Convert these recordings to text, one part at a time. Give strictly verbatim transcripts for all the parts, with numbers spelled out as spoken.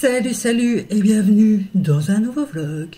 Salut, salut et bienvenue dans un nouveau vlog.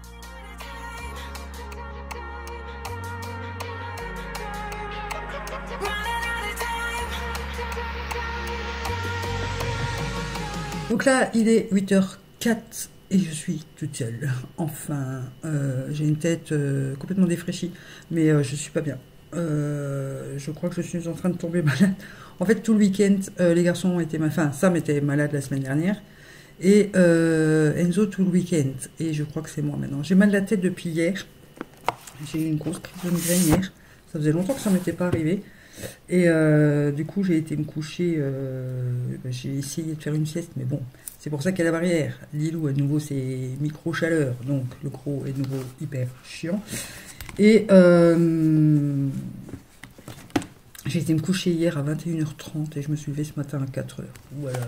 Donc là, il est huit heures quatre et je suis toute seule. Enfin, euh, j'ai une tête euh, complètement défraîchie, mais euh, je suis pas bien. Euh, je crois que je suis en train de tomber malade. En fait, tout le week-end, euh, les garçons ont été malades. Enfin, Sam était malade la semaine dernière. Et euh, Enzo tout le week-end. Et je crois que c'est moi maintenant. J'ai mal de la tête depuis hier. J'ai eu une grosse crise de migraine hier. Ça faisait longtemps que ça ne m'était pas arrivé. Et euh, du coup, j'ai été me coucher. Euh, j'ai essayé de faire une sieste, mais bon, c'est pour ça qu'il y a la barrière. Lilou, à nouveau, c'est micro-chaleur. Donc, le gros est de nouveau hyper chiant. Et euh, j'ai été me coucher hier à vingt et une heures trente et je me suis levée ce matin à quatre heures. Voilà.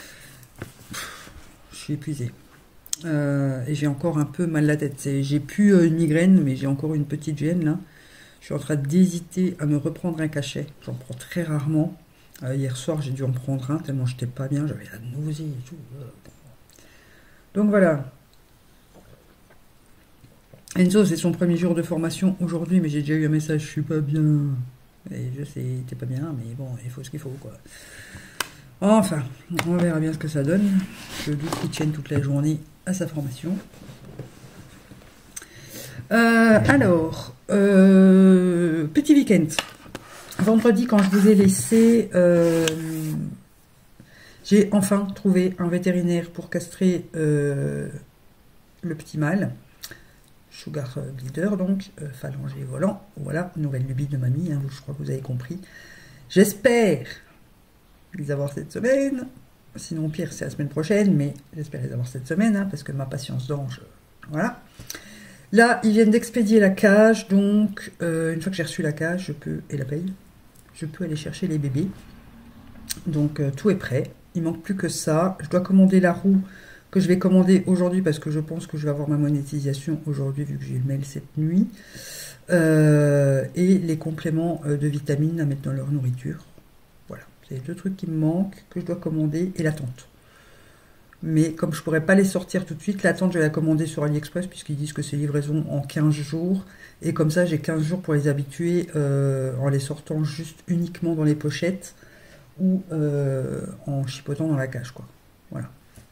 Je suis épuisée. Euh, et j'ai encore un peu mal la tête. J'ai plus euh, une migraine, mais j'ai encore une petite gêne là. Je suis en train d'hésiter à me reprendre un cachet. J'en prends très rarement. Euh, hier soir, j'ai dû en prendre un tellement j'étais pas bien. J'avais la nausée et tout. Donc voilà. Enzo, c'est son premier jour de formation aujourd'hui, mais j'ai déjà eu un message, je suis pas bien. Et je sais, t'es pas bien, mais bon, il faut ce qu'il faut, quoi. Enfin, on verra bien ce que ça donne. Je doute qu'il tienne toute la journée à sa formation. Euh, alors, euh, petit week-end. Vendredi, quand je vous ai laissé, euh, j'ai enfin trouvé un vétérinaire pour castrer euh, le petit mâle. Sugar Glider, donc, euh, phalangé volant. Voilà, nouvelle lubie de mamie, hein, je crois que vous avez compris. J'espère les avoir cette semaine. Sinon, pire, c'est la semaine prochaine, mais j'espère les avoir cette semaine, hein, parce que ma patience d'ange, voilà. Là, ils viennent d'expédier la cage, donc, euh, une fois que j'ai reçu la cage, je peux, et la paye, je peux aller chercher les bébés. Donc, euh, tout est prêt. Il manque plus que ça. Je dois commander la roue que je vais commander aujourd'hui parce que je pense que je vais avoir ma monétisation aujourd'hui vu que j'ai eu le mail cette nuit. Euh, et les compléments de vitamines à mettre dans leur nourriture. Voilà, c'est les deux trucs qui me manquent, que je dois commander, et la tente. Mais comme je ne pourrais pas les sortir tout de suite, la tente je vais la commander sur AliExpress puisqu'ils disent que c'est livraison en quinze jours. Et comme ça j'ai quinze jours pour les habituer euh, en les sortant juste uniquement dans les pochettes ou euh, en chipotant dans la cage, quoi. Voilà.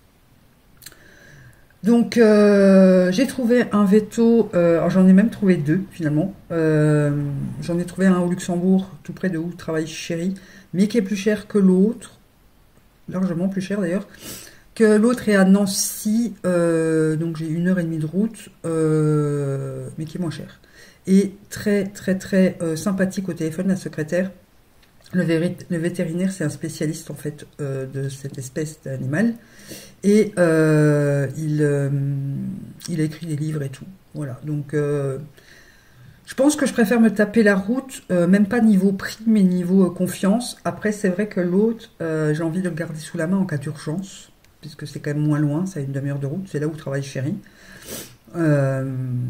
Donc, euh, j'ai trouvé un veto, euh, j'en ai même trouvé deux, finalement. Euh, j'en ai trouvé un au Luxembourg, tout près de où travaille Chéri, mais qui est plus cher que l'autre, largement plus cher d'ailleurs, que l'autre est à Nancy, euh, donc j'ai une heure et demie de route, euh, mais qui est moins cher. Et très, très, très euh, sympathique au téléphone, la secrétaire. Le, le vétérinaire, c'est un spécialiste en fait euh, de cette espèce d'animal. Et euh, il, euh, il a écrit des livres et tout. Voilà. Donc, euh, je pense que je préfère me taper la route, euh, même pas niveau prix, mais niveau euh, confiance. Après, c'est vrai que l'autre, euh, j'ai envie de le garder sous la main en cas d'urgence, puisque c'est quand même moins loin, ça a une demi-heure de route. C'est là où travaille Chéri. Euh,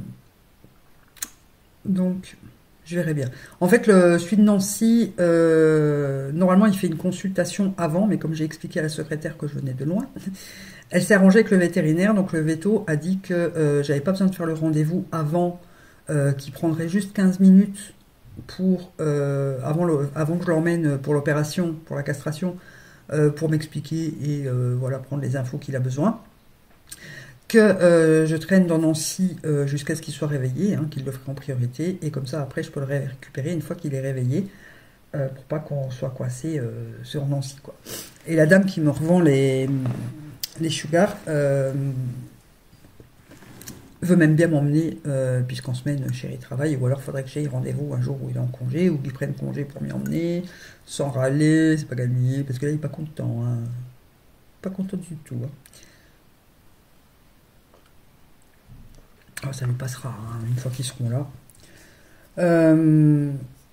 donc... Je verrai bien. En fait, le, celui de Nancy, euh, normalement, il fait une consultation avant, mais comme j'ai expliqué à la secrétaire que je venais de loin, elle s'est arrangée avec le vétérinaire, donc le véto a dit que euh, j'avais pas besoin de faire le rendez-vous avant, euh, qu'il prendrait juste quinze minutes pour, euh, avant, le, avant que je l'emmène pour l'opération, pour la castration, euh, pour m'expliquer et euh, voilà, prendre les infos qu'il a besoin. Que euh, je traîne dans Nancy euh, jusqu'à ce qu'il soit réveillé, hein, qu'il le ferait en priorité, et comme ça après je peux le récupérer une fois qu'il est réveillé, euh, pour pas qu'on soit coincé euh, sur Nancy, quoi. Et la dame qui me revend les, les sugars euh, veut même bien m'emmener, euh, puisqu'en semaine Chéri travaille, ou alors il faudrait que j'aille rendez-vous un jour où il est en congé, ou qu'il prenne congé pour m'y emmener, sans râler, c'est pas gagné, parce que là il est pas content, hein. Pas content du tout, hein. Oh, ça lui passera, hein, une fois qu'ils seront là. Euh,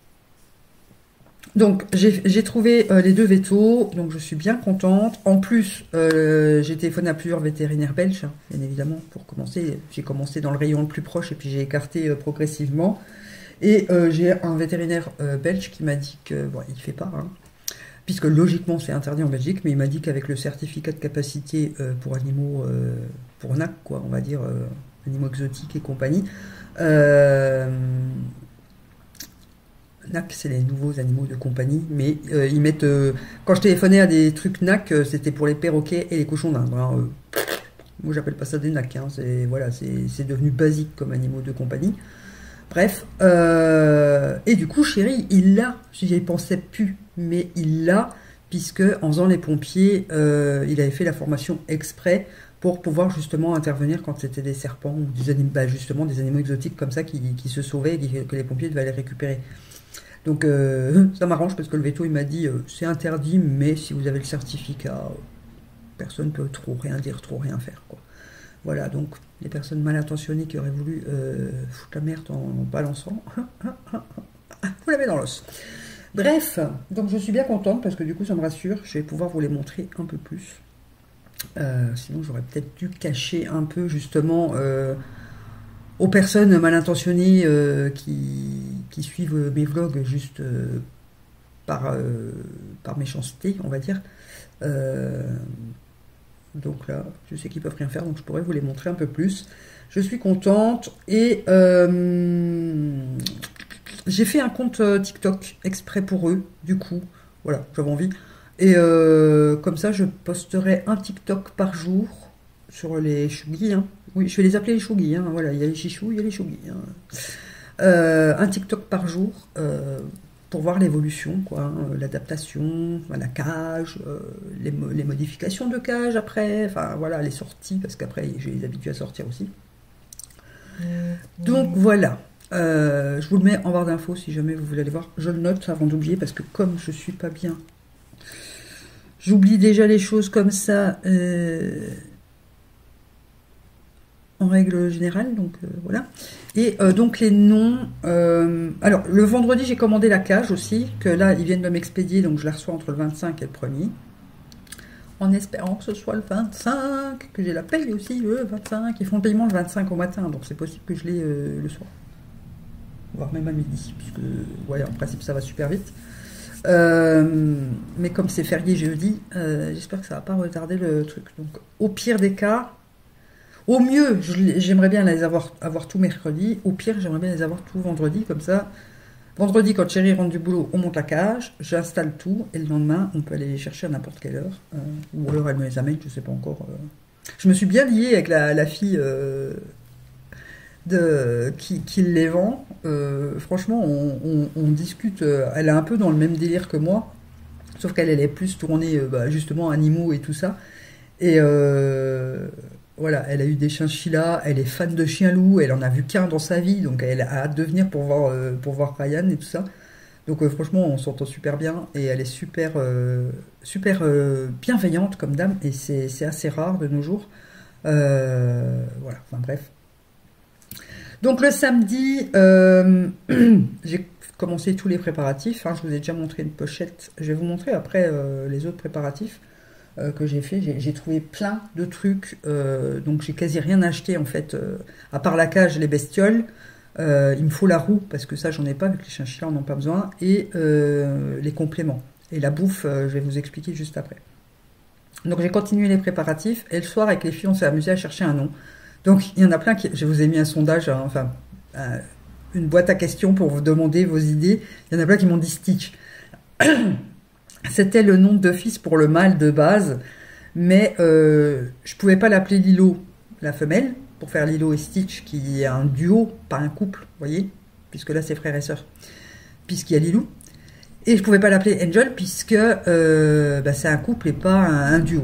donc, j'ai trouvé euh, les deux vétos, donc je suis bien contente. En plus, euh, j'ai téléphoné à plusieurs vétérinaires belges, hein, bien évidemment, pour commencer. J'ai commencé dans le rayon le plus proche et puis j'ai écarté euh, progressivement. Et euh, j'ai un vétérinaire euh, belge qui m'a dit que, bon, il ne fait pas, hein, puisque logiquement c'est interdit en Belgique, mais il m'a dit qu'avec le certificat de capacité euh, pour animaux, euh, pour N A C, quoi, on va dire, euh, animaux exotiques et compagnie, euh, N A C, c'est les nouveaux animaux de compagnie, mais euh, ils mettent... Euh, quand je téléphonais à des trucs N A C, euh, c'était pour les perroquets et les cochons d'Inde. Hein, euh, moi, j'appelle pas ça des N A C. Hein, c'est voilà, c'est devenu basique comme animaux de compagnie. Bref. Euh, et du coup, chéri, il l'a. J'y pensais plus, mais il l'a, puisque en faisant les pompiers, euh, il avait fait la formation exprès pour pouvoir justement intervenir quand c'était des serpents ou des animaux, bah, justement des animaux exotiques comme ça qui, qui se sauvaient et que les pompiers devaient aller récupérer. Donc euh, ça m'arrange parce que le veto il m'a dit euh, c'est interdit, mais si vous avez le certificat, euh, personne ne peut trop rien dire, trop rien faire, quoi. Voilà, donc les personnes mal intentionnées qui auraient voulu euh, foutre la merde en, en balançant, vous l'avez dans l'os. Bref, donc je suis bien contente parce que du coup ça me rassure, je vais pouvoir vous les montrer un peu plus. Euh, sinon j'aurais peut-être dû cacher un peu justement euh, aux personnes mal intentionnées euh, qui, qui suivent mes vlogs juste euh, par, euh, par méchanceté, on va dire. Euh, donc là, je sais qu'ils peuvent rien faire, donc je pourrais vous les montrer un peu plus. Je suis contente et euh, j'ai fait un compte TikTok exprès pour eux, du coup, voilà, j'avais envie. Et euh, comme ça, je posterai un TikTok par jour sur les chougis. Hein. Oui, je vais les appeler les chougis. Hein. Voilà, il y a les chichous, il y a les chougis. Hein. Euh, un TikTok par jour euh, pour voir l'évolution, quoi, hein, l'adaptation, la cage, euh, les, les modifications de cage après, enfin voilà, les sorties, parce qu'après, j'ai les habitués à sortir aussi. Donc voilà. Euh, je vous le mets en barre d'infos si jamais vous voulez aller voir. Je le note avant d'oublier parce que comme je suis pas bien, j'oublie déjà les choses comme ça euh, en règle générale. Donc euh, voilà. Et euh, donc les noms. Euh, alors le vendredi j'ai commandé la cage aussi, que là ils viennent de m'expédier, donc je la reçois entre le vingt-cinq et le premier. En espérant que ce soit le vingt-cinq, que j'ai la paye aussi le vingt-cinq. Ils font le paiement le vingt-cinq au matin, donc c'est possible que je l'ai euh, le soir. Voire même à midi, puisque ouais, en principe ça va super vite. Euh, mais comme c'est férié jeudi, euh, j'espère que ça va pas retarder le truc. Donc au pire des cas, au mieux j'aimerais bien les avoir, avoir tout mercredi, au pire j'aimerais bien les avoir tout vendredi, comme ça vendredi quand Chéri rentre du boulot on monte la cage, j'installe tout et le lendemain on peut aller les chercher à n'importe quelle heure, euh, ou alors elle me les amène, je sais pas encore. euh. Je me suis bien liée avec la, la fille euh, de, qui, qui les vend. Euh, franchement, on, on, on discute. Euh, elle est un peu dans le même délire que moi, sauf qu'elle elle est plus tournée euh, bah, justement animaux et tout ça. Et euh, voilà, elle a eu des chinchillas, elle est fan de chiens-loups, elle en a vu qu'un dans sa vie, donc elle a hâte de venir pour voir, euh, pour voir Ryan et tout ça. Donc euh, franchement, on s'entend super bien et elle est super, euh, super euh, bienveillante comme dame et c'est assez rare de nos jours. Euh, voilà, enfin bref. Donc le samedi, euh, j'ai commencé tous les préparatifs. Hein, je vous ai déjà montré une pochette. Je vais vous montrer après euh, les autres préparatifs euh, que j'ai fait. J'ai trouvé plein de trucs. Euh, donc j'ai quasi rien acheté en fait, euh, à part la cage, les bestioles. Euh, il me faut la roue parce que ça j'en ai pas, vu que les chinchillas en ont pas besoin. Et euh, les compléments. Et la bouffe, euh, je vais vous expliquer juste après. Donc j'ai continué les préparatifs. Et le soir avec les filles, on s'est amusé à chercher un nom. Donc, il y en a plein qui... Je vous ai mis un sondage, hein, enfin, euh, une boîte à questions pour vous demander vos idées. Il y en a plein qui m'ont dit Stitch. C'était le nom d'office pour le mâle de base, mais euh, je pouvais pas l'appeler Lilo, la femelle, pour faire Lilo et Stitch, qui est un duo, pas un couple, vous voyez, puisque là, c'est frère et sœur, puisqu'il y a Lilou. Et je pouvais pas l'appeler Angel, puisque euh, bah, c'est un couple et pas un, un duo.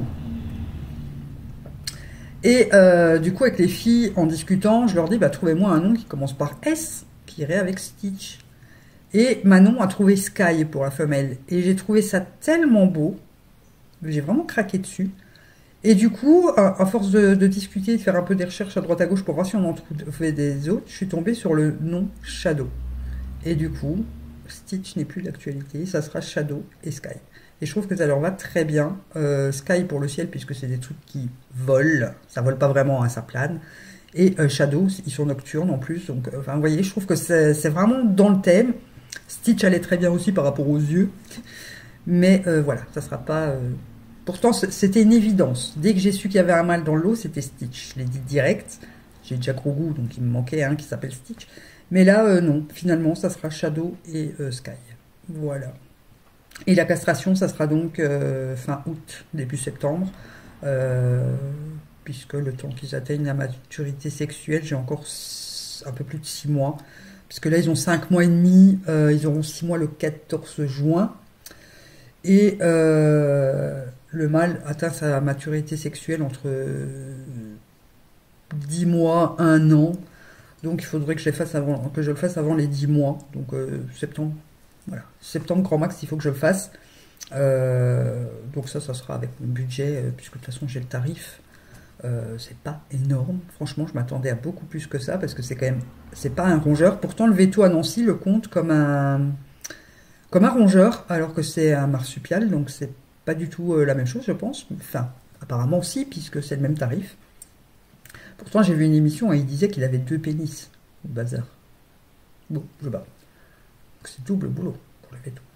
Et euh, du coup, avec les filles, en discutant, je leur dis, bah, trouvez-moi un nom qui commence par S, qui irait avec Stitch. Et Manon a trouvé Sky pour la femelle. Et j'ai trouvé ça tellement beau, j'ai vraiment craqué dessus. Et du coup, à, à force de, de discuter, de faire un peu des recherches à droite à gauche pour voir si on en trouvait des autres, je suis tombée sur le nom Shadow. Et du coup, Stitch n'est plus d'actualité, ça sera Shadow et Sky. Et je trouve que ça leur va très bien. Euh, Sky pour le ciel, puisque c'est des trucs qui volent. Ça vole pas vraiment, hein, ça plane. Et euh, Shadow, ils sont nocturnes en plus. Donc, euh, enfin, vous voyez, je trouve que c'est vraiment dans le thème. Stitch allait très bien aussi par rapport aux yeux. Mais euh, voilà, ça sera pas... Euh... Pourtant, c'était une évidence. Dès que j'ai su qu'il y avait un mâle dans l'eau, c'était Stitch. Je l'ai dit direct. J'ai déjà gros goût, donc il me manquait un qui s'appelle Stitch. Mais là, euh, non. Finalement, ça sera Shadow et euh, Sky. Voilà. Et la castration, ça sera donc euh, fin août, début septembre. Euh, puisque le temps qu'ils atteignent la maturité sexuelle, j'ai encore un peu plus de six mois. Parce que là, ils ont cinq mois et demi. Euh, ils auront six mois le quatorze juin. Et euh, le mâle atteint sa maturité sexuelle entre dix mois, un an. Donc il faudrait que je, les fasse avant, que je le fasse avant les dix mois. Donc euh, septembre, voilà. Septembre, grand max, il faut que je le fasse. Euh, donc ça, ça sera avec mon budget, euh, puisque de toute façon j'ai le tarif. Euh, c'est pas énorme. Franchement, je m'attendais à beaucoup plus que ça, parce que c'est quand même... C'est pas un rongeur. Pourtant, le veto à Nancy le compte comme un... comme un rongeur, alors que c'est un marsupial, donc c'est pas du tout euh, la même chose, je pense. Enfin, apparemment si, puisque c'est le même tarif. Pourtant, j'ai vu une émission et il disait qu'il avait deux pénis, au bazar. Bon, je bats. C'est double boulot pour le veto.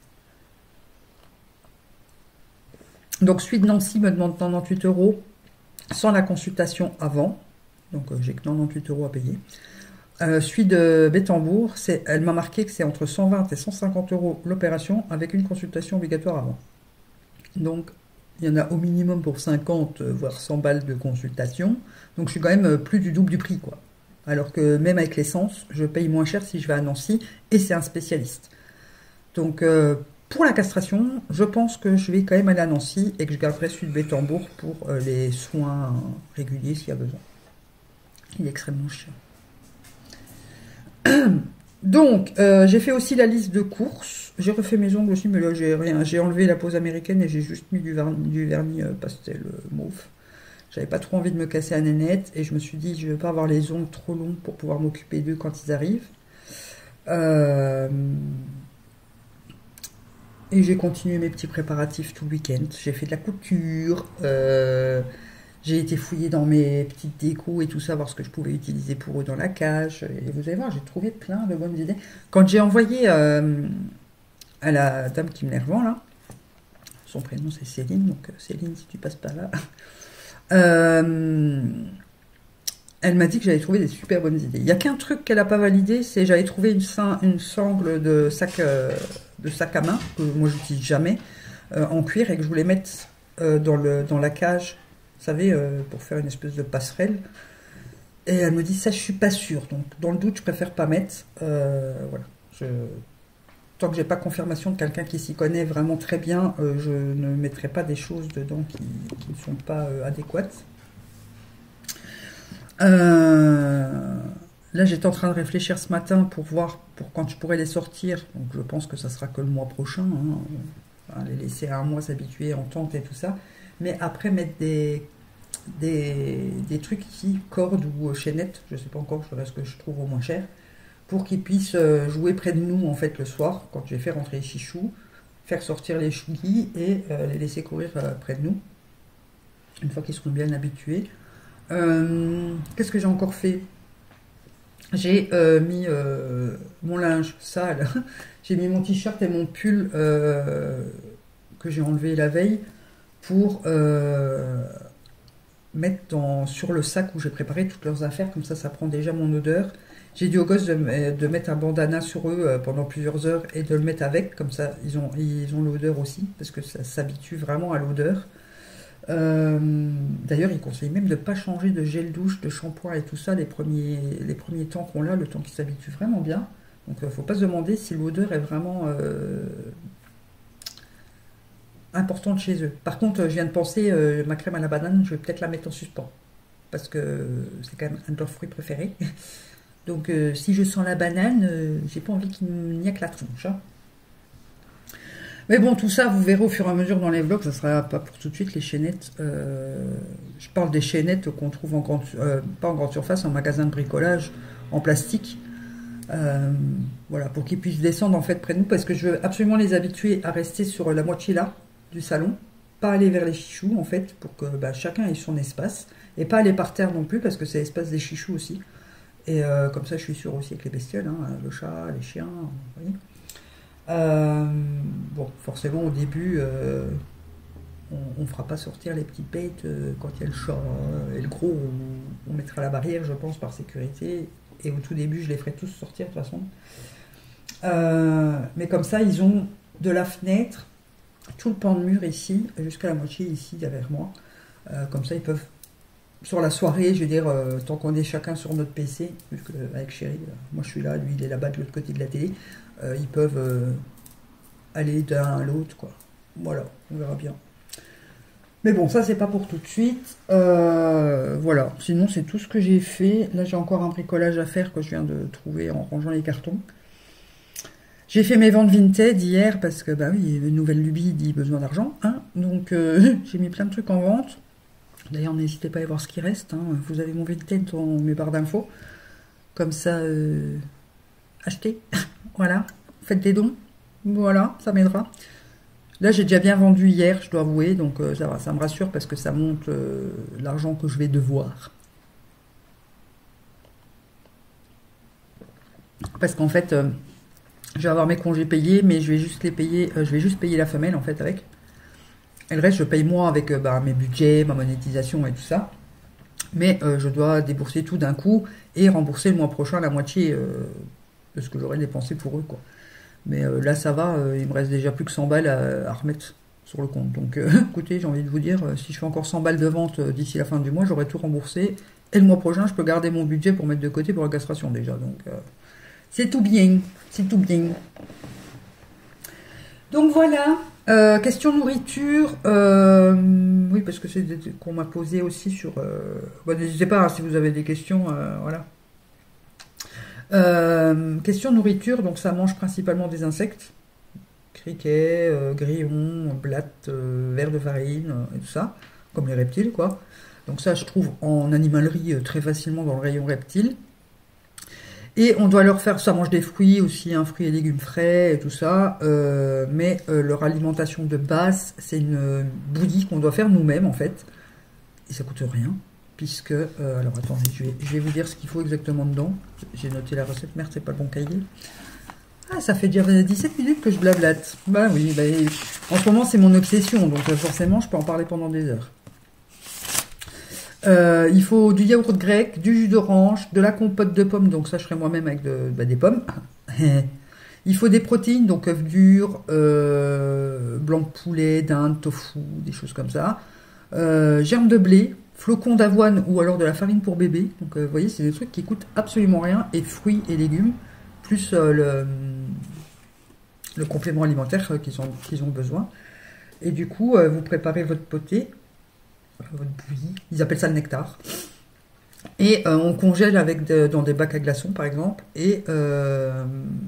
Donc, suite Nancy me demande quatre-vingt-dix-huit euros, sans la consultation avant. Donc, euh, j'ai que quatre-vingt-dix-huit euros à payer. Euh, celui de Bétambourg, elle m'a marqué que c'est entre cent vingt et cent cinquante euros l'opération avec une consultation obligatoire avant. Donc, il y en a au minimum pour cinquante, voire cent balles de consultation. Donc, je suis quand même plus du double du prix, quoi. Alors que même avec l'essence, je paye moins cher si je vais à Nancy et c'est un spécialiste. Donc, euh, pour la castration, je pense que je vais quand même aller à Nancy et que je garderai celui de Bétambourg pour euh, les soins réguliers s'il y a besoin. Il est extrêmement chiant. Donc, euh, j'ai fait aussi la liste de courses. J'ai refait mes ongles aussi, mais là, j'ai rien. J'ai enlevé la pose américaine et j'ai juste mis du vernis, du vernis euh, pastel euh, mauve. J'avais pas trop envie de me casser la nénette et je me suis dit, je vais pas avoir les ongles trop longs pour pouvoir m'occuper d'eux quand ils arrivent. Euh... Et j'ai continué mes petits préparatifs tout le week-end. J'ai fait de la couture. Euh... J'ai été fouiller dans mes petites décos et tout ça, voir ce que je pouvais utiliser pour eux dans la cage. Et vous allez voir, j'ai trouvé plein de bonnes idées. Quand j'ai envoyé euh, à la dame qui me les revend, là, son prénom c'est Céline, donc Céline, si tu passes par là, euh, elle m'a dit que j'avais trouvé des super bonnes idées. Il n'y a qu'un truc qu'elle n'a pas validé, c'est j'avais trouvé une, une sangle de sac, euh, de sac à main, que moi j'utilise jamais, euh, en cuir, et que je voulais mettre euh, dans, le, dans la cage. Vous savez, euh, pour faire une espèce de passerelle. Et elle me dit, ça, je suis pas sûre. Donc, dans le doute, je préfère pas mettre. Euh, voilà. Je... Tant que j'ai pas confirmation de quelqu'un qui s'y connaît vraiment très bien, euh, je ne mettrai pas des choses dedans qui, qui ne sont pas euh, adéquates. Euh... Là, j'étais en train de réfléchir ce matin pour voir pour quand je pourrais les sortir. Donc, je pense que ça sera que le mois prochain. Hein. Enfin, les laisser un mois s'habituer en tente et tout ça. Mais après, mettre des, des, des trucs ici, cordes ou chaînettes, je ne sais pas encore, je ferai ce que je trouve au moins cher, pour qu'ils puissent jouer près de nous, en fait, le soir, quand je vais faire rentrer les chichous, faire sortir les chouillis et euh, les laisser courir euh, près de nous, une fois qu'ils seront bien habitués. Euh, Qu'est-ce que j'ai encore fait? J'ai euh, mis euh, mon linge sale, j'ai mis mon t-shirt et mon pull euh, que j'ai enlevé la veille, pour euh, mettre dans, sur le sac où j'ai préparé toutes leurs affaires, comme ça, ça prend déjà mon odeur. J'ai dit aux gosses de, de mettre un bandana sur eux euh, pendant plusieurs heures et de le mettre avec, comme ça, ils ont ils ont l'odeur aussi, parce que ça s'habitue vraiment à l'odeur. Euh, D'ailleurs, ils conseillent même de ne pas changer de gel douche, de shampoing et tout ça les premiers, les premiers temps qu'on l'a, le temps qu'ils s'habituent vraiment bien. Donc, il ne faut pas se demander si l'odeur est vraiment... Euh, importante chez eux. Par contre, je viens de penser, euh, ma crème à la banane, je vais peut-être la mettre en suspens. Parce que c'est quand même un de leurs fruits préférés. Donc, euh, si je sens la banane, euh, j'ai pas envie qu'il n'y a que la tronche. Hein. Mais bon, tout ça, vous verrez au fur et à mesure dans les vlogs, ça sera pas pour tout de suite les chaînettes. Euh, je parle des chaînettes qu'on trouve en grande, euh, pas en grande surface, en magasin de bricolage, en plastique. Euh, voilà, pour qu'ils puissent descendre en fait près de nous, parce que je veux absolument les habituer à rester sur la moitié là du salon, pas aller vers les chichous en fait, pour que bah, chacun ait son espace, et pas aller par terre non plus, parce que c'est l'espace des chichous aussi. Et euh, comme ça, je suis sûre aussi avec les bestioles, hein, le chat, les chiens, vous voyez. Euh, bon, forcément, au début, euh, on ne fera pas sortir les petites bêtes euh, quand il y a le chat euh, et le gros. On, on mettra la barrière, je pense, par sécurité. Et au tout début, je les ferai tous sortir de toute façon. Euh, mais comme ça, ils ont de la fenêtre, tout le pan de mur ici, jusqu'à la moitié ici, derrière moi. Euh, comme ça, ils peuvent, sur la soirée, je veux dire, euh, tant qu'on est chacun sur notre P C, puisque avec Chéri, euh, moi je suis là, lui il est là-bas de l'autre côté de la télé, euh, ils peuvent euh, aller d'un à l'autre, quoi. Voilà, on verra bien. Mais bon, ça c'est pas pour tout de suite. Euh, voilà, sinon c'est tout ce que j'ai fait. Là j'ai encore un bricolage à faire que je viens de trouver en rangeant les cartons. J'ai fait mes ventes Vinted hier parce que, bah oui, une nouvelle lubie dit besoin d'argent, hein. Donc euh, j'ai mis plein de trucs en vente. D'ailleurs, n'hésitez pas à voir ce qui reste, hein. Vous avez mon Vinted dans mes barres d'infos. Comme ça, euh, achetez. Voilà, faites des dons. Voilà, ça m'aidera. Là, j'ai déjà bien vendu hier, je dois avouer, donc euh, ça va, ça me rassure parce que ça monte euh, l'argent que je vais devoir. Parce qu'en fait, euh, je vais avoir mes congés payés, mais je vais juste les payer, euh, je vais juste payer la femelle en fait avec. Et le reste, je paye moi avec euh, bah, mes budgets, ma monétisation et tout ça. Mais euh, je dois débourser tout d'un coup et rembourser le mois prochain la moitié euh, de ce que j'aurais dépensé pour eux, quoi. Mais euh, là, ça va, euh, il me reste déjà plus que cent balles à, à remettre sur le compte. Donc, euh, écoutez, j'ai envie de vous dire, euh, si je fais encore cent balles de vente euh, d'ici la fin du mois, j'aurai tout remboursé. Et le mois prochain, je peux garder mon budget pour mettre de côté pour la castration déjà. Donc, euh, c'est tout bien, c'est tout bien. Donc voilà, euh, question nourriture. Euh, oui, parce que c'est qu'on m'a posé aussi sur... Euh, bon, n'hésitez pas, hein, si vous avez des questions, euh, voilà. Euh, question nourriture, donc ça mange principalement des insectes, criquets, euh, grillons, blattes, euh, vers de farine, euh, et tout ça, comme les reptiles, quoi. Donc ça, je trouve en animalerie euh, très facilement dans le rayon reptiles. Et on doit leur faire, ça mange des fruits aussi, hein, fruits et légumes frais et tout ça, euh, mais euh, leur alimentation de base, c'est une euh, bouillie qu'on doit faire nous-mêmes en fait, et ça coûte rien. Puisque, euh, alors attendez, je vais, je vais vous dire ce qu'il faut exactement dedans. J'ai noté la recette, merde, c'est pas le bon cahier. Ah, ça fait déjà dix-sept minutes que je blablate. Bah oui, bah, en ce moment c'est mon obsession, donc euh, forcément je peux en parler pendant des heures. Euh, il faut du yaourt grec, du jus d'orange, de la compote de pommes, donc ça je ferai moi-même avec de, bah, des pommes. Il faut des protéines, donc œufs durs, euh, blanc de poulet, dinde, tofu, des choses comme ça. Euh, germes de blé, flocons d'avoine ou alors de la farine pour bébé. Donc euh, vous voyez, c'est des trucs qui coûtent absolument rien. Et fruits et légumes, plus euh, le, le complément alimentaire euh, qu'ils ont, qu'ils ont besoin. Et du coup, euh, vous préparez votre potée, votre bouillie. Ils appellent ça le nectar. Et euh, on congèle avec de, dans des bacs à glaçons, par exemple. Et euh,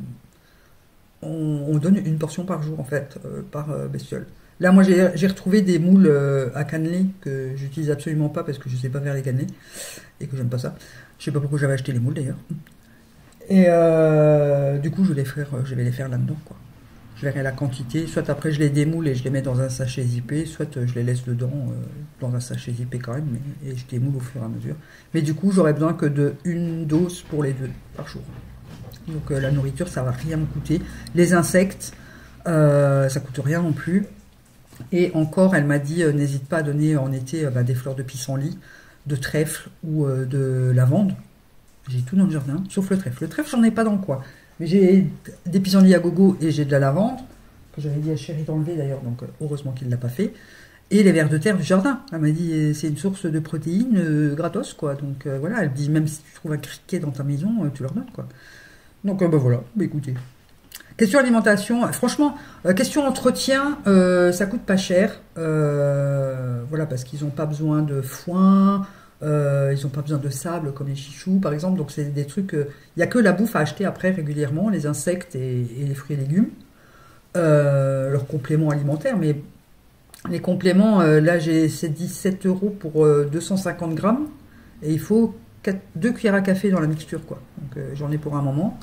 on, on donne une portion par jour, en fait, euh, par euh, bestiole. Là, moi, j'ai retrouvé des moules euh, à cannelés que j'utilise absolument pas parce que je sais pas faire les cannelés et que j'aime pas ça. Je sais pas pourquoi j'avais acheté les moules d'ailleurs. Et euh, du coup, je, les faire, je vais les faire là-dedans, quoi. Je verrai la quantité. Soit après, je les démoule et je les mets dans un sachet zippé, soit je les laisse dedans euh, dans un sachet zippé quand même, mais, et je démoule au fur et à mesure. Mais du coup, j'aurai besoin que de une dose pour les deux par jour. Donc euh, la nourriture, ça va rien me coûter. Les insectes, euh, ça coûte rien non plus. Et encore, elle m'a dit, euh, n'hésite pas à donner en été euh, bah, des fleurs de pissenlit, de trèfle ou euh, de lavande. J'ai tout dans le jardin, sauf le trèfle. Le trèfle, j'en ai pas dans le coin. Mais j'ai des pissenlits à gogo et j'ai de la lavande, que j'avais dit à Chéri d'enlever d'ailleurs, donc euh, heureusement qu'il ne l'a pas fait. Et les vers de terre du jardin. Elle m'a dit, c'est une source de protéines euh, gratos, quoi. Donc euh, voilà, elle dit, même si tu trouves un criquet dans ta maison, euh, tu leur donnes, quoi. Donc euh, bah voilà, bah, écoutez. Question alimentation, franchement, euh, question entretien, euh, ça coûte pas cher, euh, voilà, parce qu'ils n'ont pas besoin de foin, euh, ils n'ont pas besoin de sable comme les chichous par exemple, donc c'est des trucs, il euh, n'y a que la bouffe à acheter après régulièrement, les insectes et, et les fruits et légumes, euh, leurs compléments alimentaires, mais les compléments, euh, là j'ai c'est dix-sept euros pour euh, deux cent cinquante grammes, et il faut deux cuillères à café dans la mixture, quoi, donc euh, j'en ai pour un moment.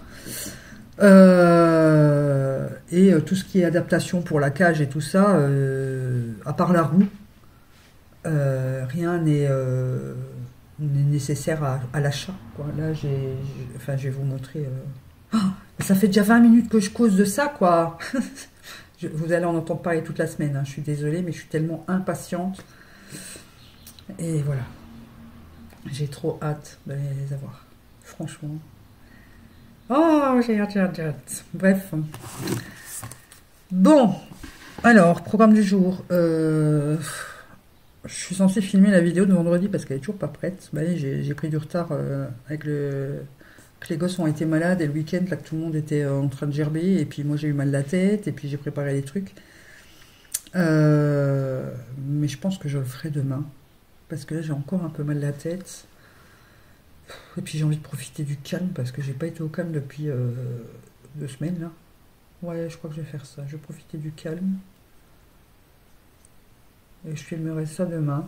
Euh, et euh, tout ce qui est adaptation pour la cage et tout ça, euh, à part la roue, euh, rien n'est euh, nécessaire à, à l'achat. Là, j'ai, enfin, je vais vous montrer. Euh... Oh, Ça fait déjà vingt minutes que je cause de ça, quoi. je, vous allez en entendre parler toute la semaine. Hein. Je suis désolée, mais je suis tellement impatiente. Et voilà. J'ai trop hâte de les avoir. Franchement. Oh, j'ai hâte, j'ai hâte, j'ai hâte. Bref. Bon. Alors, programme du jour. Euh... Je suis censée filmer la vidéo de vendredi parce qu'elle est toujours pas prête. Bah, j'ai pris du retard euh, avec le... que les gosses ont été malades et le week-end, là, que tout le monde était en train de gerber. Et puis moi, j'ai eu mal à la tête et puis j'ai préparé les trucs. Euh... Mais je pense que je le ferai demain. Parce que là, j'ai encore un peu mal à la tête. Et puis j'ai envie de profiter du calme parce que j'ai pas été au calme depuis euh, deux semaines, là. Ouais, je crois que je vais faire ça. Je vais profiter du calme. Et je filmerai ça demain.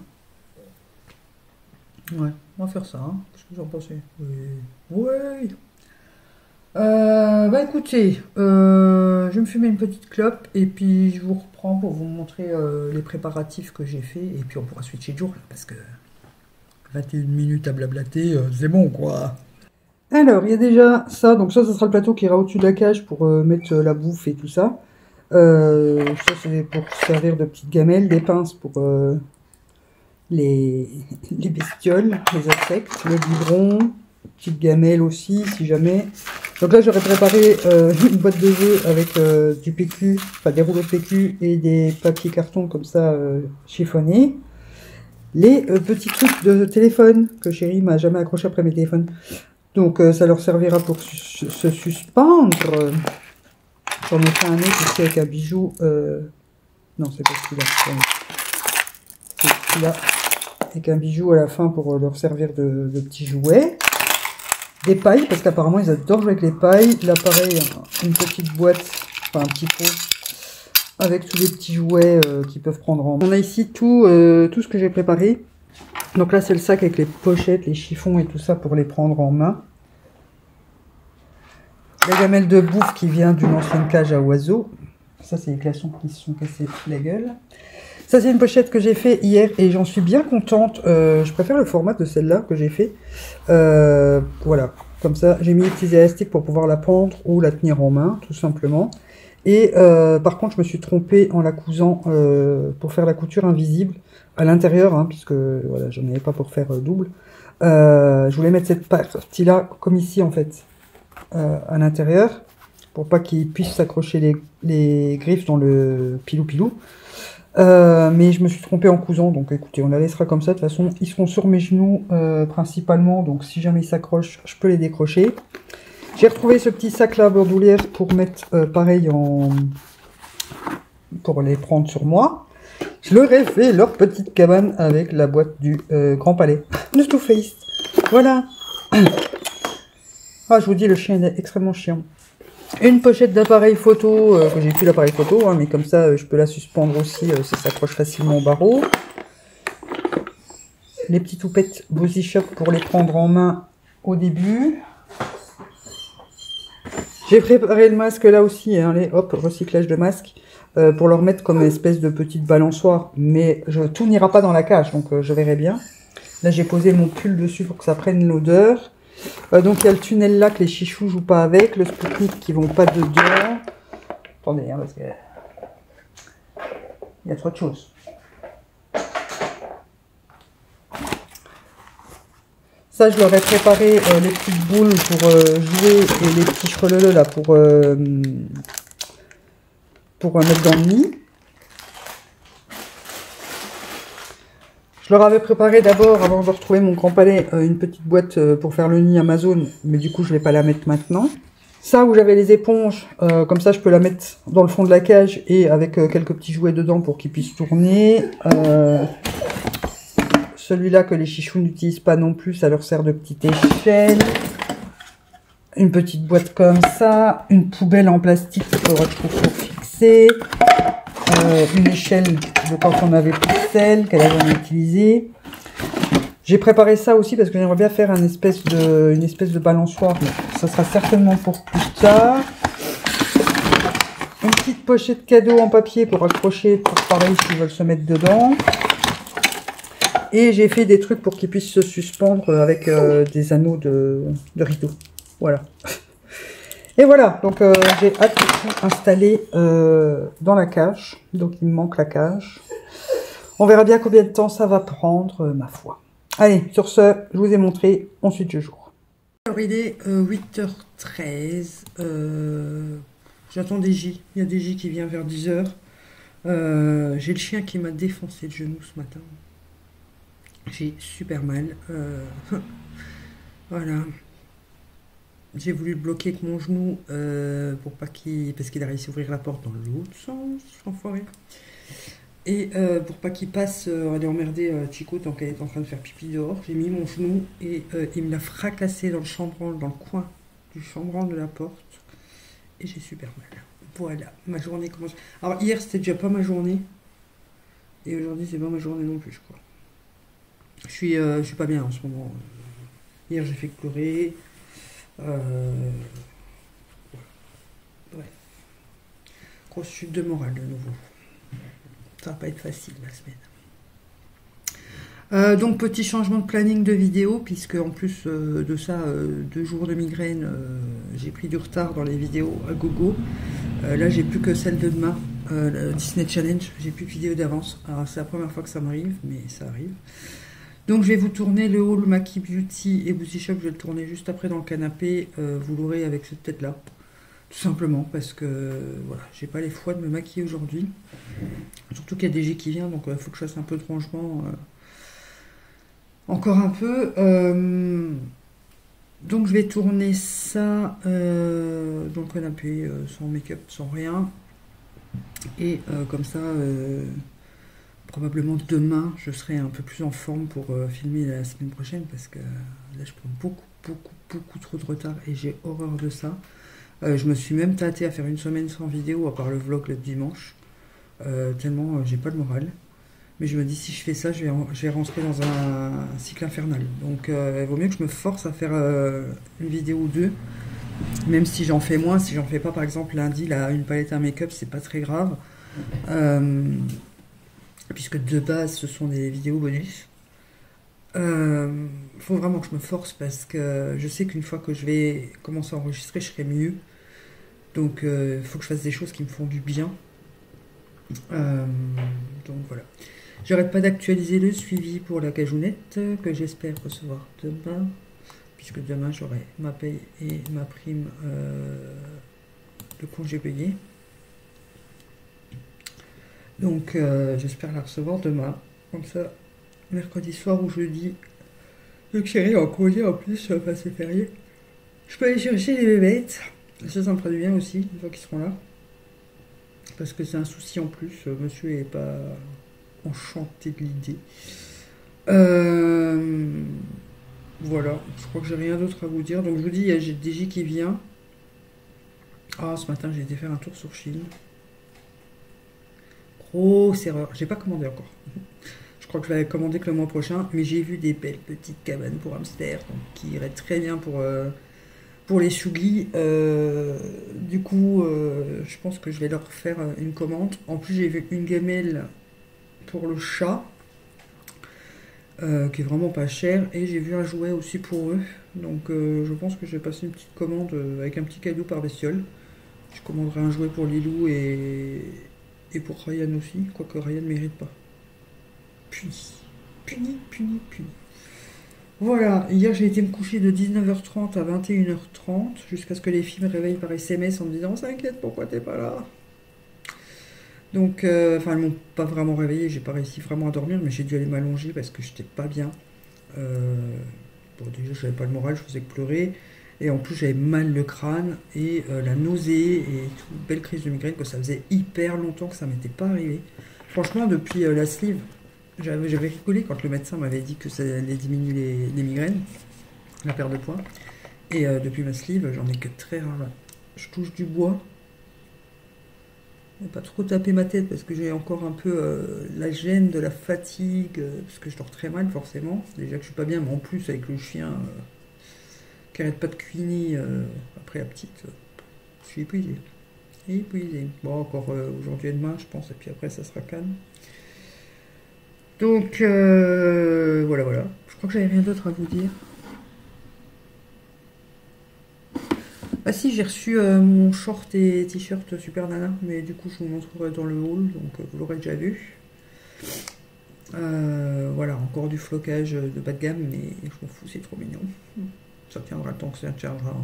Ouais, on va faire ça. Hein. Qu'est-ce que vous en pensez? Oui. Oui. Euh, bah écoutez, euh, je vais me fumer une petite clope et puis je vous reprends pour vous montrer euh, les préparatifs que j'ai fait. Et puis on pourra switcher de jour, là, parce que vingt et une minutes à blablater, euh, c'est bon, quoi. Alors, il y a déjà ça. Donc ça, ça sera le plateau qui ira au-dessus de la cage pour euh, mettre euh, la bouffe et tout ça. Euh, ça, c'est pour servir de petites gamelles, des pinces pour euh, les, les bestioles, les insectes, le biberon, petite gamelle aussi, si jamais. Donc là, j'aurais préparé euh, une boîte de jeux avec euh, du P Q, enfin des rouleaux de P Q et des papiers cartons comme ça euh, chiffonnés. Les euh, petits trucs de téléphone que chérie m'a jamais accroché après mes téléphones. Donc euh, ça leur servira pour su se suspendre. J'en ai fait un autre ici avec un bijou. Euh... Non, c'est pas celui-là. C'est celui-là. Avec un bijou à la fin pour leur servir de, de petits jouets. Des pailles, parce qu'apparemment ils adorent jouer avec les pailles. Là, pareil, une petite boîte, enfin un petit pot, avec tous les petits jouets euh, qu'ils peuvent prendre en main. On a ici tout, euh, tout ce que j'ai préparé. Donc là, c'est le sac avec les pochettes, les chiffons et tout ça pour les prendre en main. La gamelle de bouffe qui vient d'une ancienne cage à oiseaux. Ça, c'est les glaçons qui se sont cassés la gueule. Ça, c'est une pochette que j'ai fait hier et j'en suis bien contente. Euh, je préfère le format de celle-là que j'ai fait. Euh, voilà, comme ça, j'ai mis les petits élastiques pour pouvoir la prendre ou la tenir en main, tout simplement. Et euh, par contre, je me suis trompée en la cousant euh, pour faire la couture invisible à l'intérieur, hein, puisque voilà, j'en avais pas pour faire euh, double. Euh, je voulais mettre cette partie-là, comme ici, en fait. Euh, à l'intérieur pour pas qu'ils puissent s'accrocher les, les griffes dans le pilou pilou euh, mais je me suis trompée en cousant, donc écoutez, on la laissera comme ça. De toute façon ils seront sur mes genoux euh, principalement, donc si jamais ils s'accrochent je peux les décrocher. J'ai retrouvé ce petit sac là bandoulière pour mettre euh, pareil en pour les prendre sur moi. Je leur ai fait leur petite cabane avec la boîte du euh, Grand Palais de Too Faced. Voilà. Ah, je vous dis, le chien est extrêmement chiant. Une pochette d'appareil photo, euh, que j'ai plus l'appareil photo, hein, mais comme ça, euh, je peux la suspendre aussi, euh, ça s'accroche facilement au barreau. Les petites toupettes Body Shop pour les prendre en main au début. J'ai préparé le masque là aussi, hein, les hop, recyclage de masque, euh, pour leur mettre comme une espèce de petite balançoire, mais je, tout n'ira pas dans la cage, donc euh, je verrai bien. Là, j'ai posé mon pull dessus pour que ça prenne l'odeur. Euh, donc il y a le tunnel là que les chichous jouent pas avec, le Spoutnik qui vont pas dedans. Attendez, hein, parce que il y a trop de choses. Ça, je leur ai préparé euh, les petites boules pour euh, jouer et les petits chreleux là pour euh, pour euh, mettre dans le nid. Je leur avais préparé d'abord, avant de retrouver mon Grand Palais, une petite boîte pour faire le nid Amazon, mais du coup je ne vais pas la mettre maintenant. Ça où j'avais les éponges, euh, comme ça je peux la mettre dans le fond de la cage et avec euh, quelques petits jouets dedans pour qu'ils puissent tourner. Euh, Celui-là que les chichous n'utilisent pas non plus, ça leur sert de petite échelle. Une petite boîte comme ça, une poubelle en plastique pour, pour fixer. Euh, une échelle de quand on avait plus celle qu'elle a jamais utilisée. J'ai préparé ça aussi parce que j'aimerais bien faire un espèce de, une espèce de balançoire, mais ça sera certainement pour plus tard. Une petite pochette cadeau en papier pour accrocher, pour pareil s'ils veulent se mettre dedans. Et j'ai fait des trucs pour qu'ils puissent se suspendre avec euh, des anneaux de, de rideau. Voilà. Et voilà, donc euh, j'ai hâte de tout installer euh, dans la cage. Donc il me manque la cage. On verra bien combien de temps ça va prendre, euh, ma foi. Allez, sur ce, je vous ai montré, ensuite je joue. Alors il est euh, huit heures treize. Euh, J'attends des J. Il y a des J qui vient vers dix heures. Euh, j'ai le chien qui m'a défoncé le genou ce matin. J'ai super mal. Euh, voilà. J'ai voulu le bloquer avec mon genou euh, pour pas qu'il, parce qu'il a réussi à ouvrir la porte dans l'autre sens, enfoiré. Et euh, pour pas qu'il passe, euh, aller emmerder euh, Chico tant qu'elle est en train de faire pipi dehors, j'ai mis mon genou et euh, il me l'a fracassé dans le chambranle, dans le coin du chambranle de la porte. Et j'ai super mal. Voilà, ma journée commence. Alors hier c'était déjà pas ma journée. Et aujourd'hui c'est pas ma journée non plus, je crois. Je suis, euh, je suis pas bien en ce moment. Hier j'ai fait que pleurer. Euh... Ouais. Grosse chute de morale de nouveau. Ça va pas être facile la semaine. Euh, donc petit changement de planning de vidéo, puisque en plus euh, de ça, euh, deux jours de migraine, euh, j'ai pris du retard dans les vidéos à gogo. Euh, là j'ai plus que celle de demain, euh, le Disney Challenge, j'ai plus de vidéo d'avance. Alors c'est la première fois que ça m'arrive, mais ça arrive. Donc je vais vous tourner le haul Maki Beauty et Beauty Shop, je vais le tourner juste après dans le canapé, euh, vous l'aurez avec cette tête là. Tout simplement parce que voilà, j'ai pas les fois de me maquiller aujourd'hui. Surtout qu'il y a des G qui vient, donc il euh, faut que je fasse un peu de rangement. Euh, encore un peu. Euh, donc je vais tourner ça euh, dans le canapé, euh, sans make-up, sans rien. Et euh, comme ça, euh, probablement demain, je serai un peu plus en forme pour euh, filmer la semaine prochaine. Parce que là, je prends beaucoup, beaucoup, beaucoup trop de retard et j'ai horreur de ça. Euh, je me suis même tâtée à faire une semaine sans vidéo, à part le vlog le dimanche, euh, tellement euh, j'ai pas le moral. Mais je me dis, si je fais ça, je vais, je vais rentrer dans un, un cycle infernal. Donc euh, il vaut mieux que je me force à faire euh, une vidéo ou deux, même si j'en fais moins. Si j'en fais pas, par exemple, lundi, là, une palette à make-up, c'est pas très grave. Euh, puisque de base, ce sont des vidéos bonus. Il euh, faut vraiment que je me force parce que je sais qu'une fois que je vais commencer à enregistrer, je serai mieux. Donc, il euh, faut que je fasse des choses qui me font du bien. Euh, donc, voilà. J'arrête pas d'actualiser le suivi pour la cajounette, que j'espère recevoir demain. Puisque demain, j'aurai ma paye et ma prime euh, de congé payé. Donc, euh, j'espère la recevoir demain. Comme ça, mercredi soir ou jeudi, vu que chérie est en congé en plus, enfin, c'est férié. Je peux aller chercher les bébêtes. Ça, ça me ferait du bien aussi, une fois qu'ils seront là. Parce que c'est un souci en plus. Monsieur n'est pas enchanté de l'idée. Euh, voilà, je crois que j'ai rien d'autre à vous dire. Donc je vous dis, il y a D J qui vient. Ah, ce matin, j'ai été faire un tour sur Chine. Grosse erreur. J'ai pas commandé encore. Je crois que je vais commander que le mois prochain. Mais j'ai vu des belles petites cabanes pour hamster, donc, qui iraient très bien pour... Euh, pour les chouglis, euh, du coup, euh, je pense que je vais leur faire une commande. En plus, j'ai vu une gamelle pour le chat, euh, qui est vraiment pas cher. Et j'ai vu un jouet aussi pour eux. Donc, euh, je pense que je vais passer une petite commande avec un petit cadeau par bestiole. Je commanderai un jouet pour Lilou et, et pour Ryan aussi, quoique Ryan ne mérite pas. Puni, puni, puni, puni. Voilà, hier j'ai été me coucher de dix-neuf heures trente à vingt et une heures trente, jusqu'à ce que les filles me réveillent par S M S en me disant « S'inquiète, pourquoi t'es pas là ?» Donc, euh, enfin, elles m'ont pas vraiment réveillée, j'ai pas réussi vraiment à dormir, mais j'ai dû aller m'allonger parce que j'étais pas bien. Euh, bon, déjà, j'avais pas le moral, je faisais que pleurer, et en plus, j'avais mal le crâne, et euh, la nausée, et tout, belle crise de migraine, que ça faisait hyper longtemps que ça m'était pas arrivé. Franchement, depuis euh, la sleeve, j'avais rigolé quand le médecin m'avait dit que ça allait diminuer les, les migraines, la perte de poids. Et euh, depuis ma sleeve, j'en ai que très rare. Je touche du bois. Je ne vais pas trop taper ma tête parce que j'ai encore un peu euh, la gêne de la fatigue, euh, parce que je dors très mal forcément. Déjà que je suis pas bien, mais en plus avec le chien euh, qui arrête pas de cuiner euh, après la petite, euh, je suis épuisée. Épuisée. Bon, encore euh, aujourd'hui et demain, je pense, et puis après ça sera calme. Donc, euh, voilà, voilà. Je crois que j'avais rien d'autre à vous dire. Ah si, j'ai reçu euh, mon short et t-shirt Super Nana, mais du coup je vous montrerai dans le haul, donc euh, vous l'aurez déjà vu. Euh, voilà, encore du flocage de bas de gamme, mais je m'en fous, c'est trop mignon. Ça tiendra le temps que ça tiendra.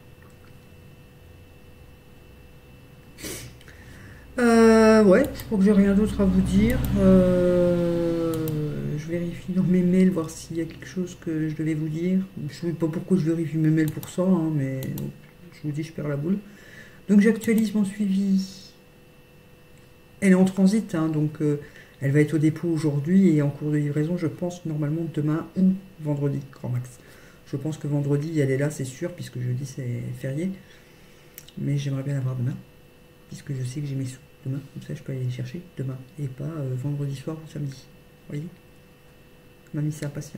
Euh, ouais, je crois que j'ai rien d'autre à vous dire. Euh, je vérifie dans mes mails, voir s'il y a quelque chose que je devais vous dire. Je sais pas pourquoi je vérifie mes mails pour ça, hein, mais je vous dis, je perds la boule. Donc j'actualise mon suivi. Elle est en transit, hein, donc euh, elle va être au dépôt aujourd'hui et en cours de livraison, je pense, normalement demain ou vendredi, grand max. Je pense que vendredi, elle est là, c'est sûr, puisque jeudi, c'est férié. Mais j'aimerais bien l'avoir demain, puisque je sais que j'ai mes sous demain. Comme ça, je peux aller les chercher demain et pas euh, vendredi soir ou samedi. Vous voyez, mamie, c'est impatient.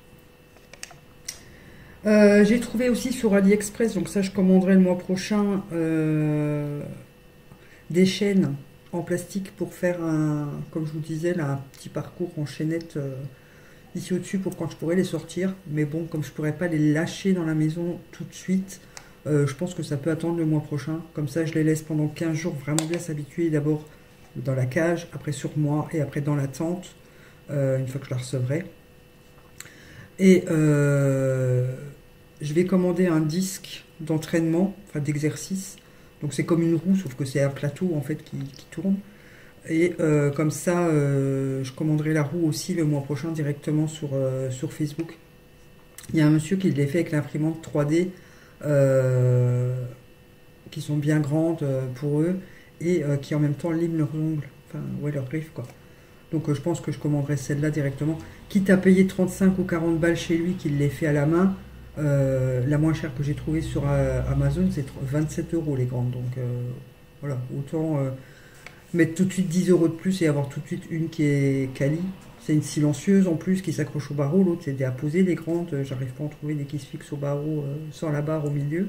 Euh, j'ai trouvé aussi sur AliExpress, donc ça, je commanderai le mois prochain, euh, des chaînes en plastique pour faire un, comme je vous disais, là, un petit parcours en chaînette euh, ici au-dessus pour quand je pourrais les sortir. Mais bon, comme je pourrais pas les lâcher dans la maison tout de suite, euh, je pense que ça peut attendre le mois prochain. Comme ça, je les laisse pendant quinze jours vraiment bien s'habituer. D'abord dans la cage, après sur moi et après dans la tente, euh, une fois que je la recevrai. Et euh, je vais commander un disque d'entraînement, enfin d'exercice. Donc c'est comme une roue, sauf que c'est un plateau en fait qui, qui tourne. Et euh, comme ça, euh, je commanderai la roue aussi le mois prochain directement sur, euh, sur Facebook. Il y a un monsieur qui l'a fait avec l'imprimante trois D, euh, qui sont bien grandes euh, pour eux, et euh, qui en même temps liment leurs ongles, enfin ouais leurs griffes quoi. Donc euh, je pense que je commanderai celle-là directement. Quitte à payer trente-cinq ou quarante balles chez lui, qu'il les fait à la main, euh, la moins chère que j'ai trouvée sur euh, Amazon, c'est vingt-sept euros les grandes. Donc euh, voilà, autant euh, mettre tout de suite dix euros de plus et avoir tout de suite une qui est quali. C'est une silencieuse en plus qui s'accroche au barreau. L'autre c'est des à poser, les grandes. J'arrive pas à en trouver des qui se fixent au barreau euh, sans la barre au milieu.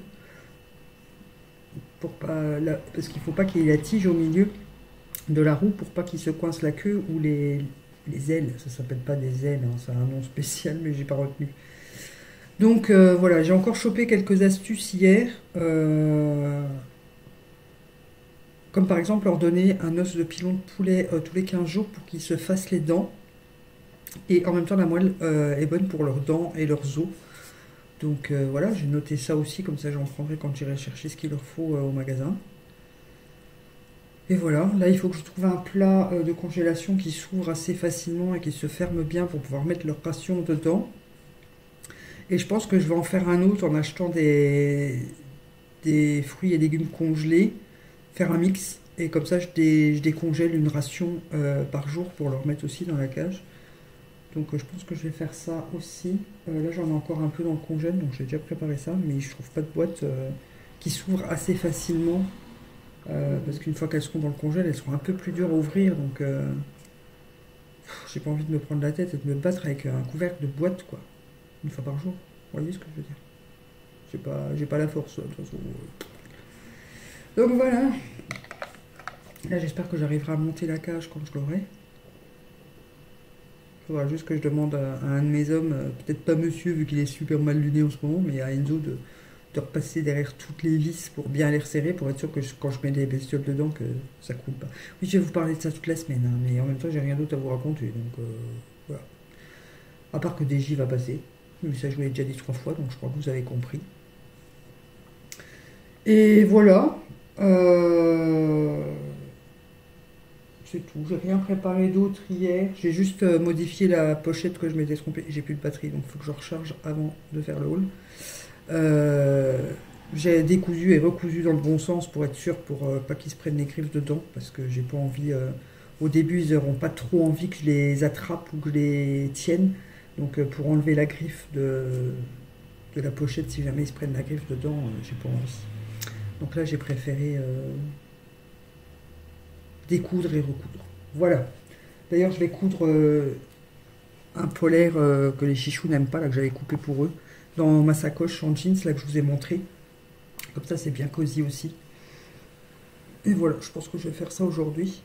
Pour pas, la, parce qu'il faut pas qu'il y ait la tige au milieu de la roue pour pas qu'il se coince la queue ou les, les ailes. Ça s'appelle pas des ailes, hein, ça a un nom spécial, mais j'ai pas retenu. Donc euh, voilà, j'ai encore chopé quelques astuces hier. Euh, comme par exemple leur donner un os de pilon de poulet euh, tous les quinze jours pour qu'ils se fassent les dents. Et en même temps, la moelle euh, est bonne pour leurs dents et leurs os. Donc euh, voilà, j'ai noté ça aussi, comme ça j'en prendrai quand j'irai chercher ce qu'il leur faut euh, au magasin. Et voilà, là il faut que je trouve un plat euh, de congélation qui s'ouvre assez facilement et qui se ferme bien pour pouvoir mettre leur ration dedans. Et je pense que je vais en faire un autre en achetant des, des fruits et légumes congelés, faire un mix. Et comme ça je, dé, je décongèle une ration euh, par jour pour leur mettre aussi dans la cage. Donc euh, je pense que je vais faire ça aussi. Euh, là j'en ai encore un peu dans le congèle, donc j'ai déjà préparé ça, mais je trouve pas de boîte euh, qui s'ouvre assez facilement. Euh, parce qu'une fois qu'elles seront dans le congèle, elles seront un peu plus dures à ouvrir, donc euh, j'ai pas envie de me prendre la tête et de me battre avec un couvercle de boîte, quoi, une fois par jour. Vous voyez ce que je veux dire? J'ai pas, j'ai pas la force, de toute façon. Donc voilà. Là, j'espère que j'arriverai à monter la cage quand je l'aurai. Il faudra juste que je demande à, à un de mes hommes, euh, peut-être pas monsieur, vu qu'il est super mal luné en ce moment, mais à Enzo de, de repasser derrière toutes les vis pour bien les resserrer, pour être sûr que je- quand je mets des bestioles dedans, que ça coule pas. Oui, je vais vous parler de ça toute la semaine, hein, mais en même temps, j'ai rien d'autre à vous raconter, donc euh, voilà. À part que D J va passer, mais ça je vous l'ai déjà dit trois fois, donc je crois que vous avez compris. Et voilà. Euh, C'est tout. J'ai rien préparé d'autre hier. J'ai juste euh, modifié la pochette que je m'étais trompée. J'ai plus de batterie, donc il faut que je recharge avant de faire le haul. Euh, j'ai décousu et recousu dans le bon sens pour être sûr, pour euh, pas qu'ils se prennent les griffes dedans, parce que j'ai pas envie. Euh, au début, ils n'auront pas trop envie que je les attrape ou que je les tienne. Donc euh, pour enlever la griffe de, de la pochette, si jamais ils se prennent la griffe dedans, euh, j'ai pas envie. Donc là, j'ai préféré euh, découdre et recoudre. Voilà. D'ailleurs, je vais coudre euh, un polaire euh, que les chichous n'aiment pas, là, que j'avais coupé pour eux, dans ma sacoche en jeans, là, que je vous ai montré. Comme ça, c'est bien cosy aussi. Et voilà, je pense que je vais faire ça aujourd'hui.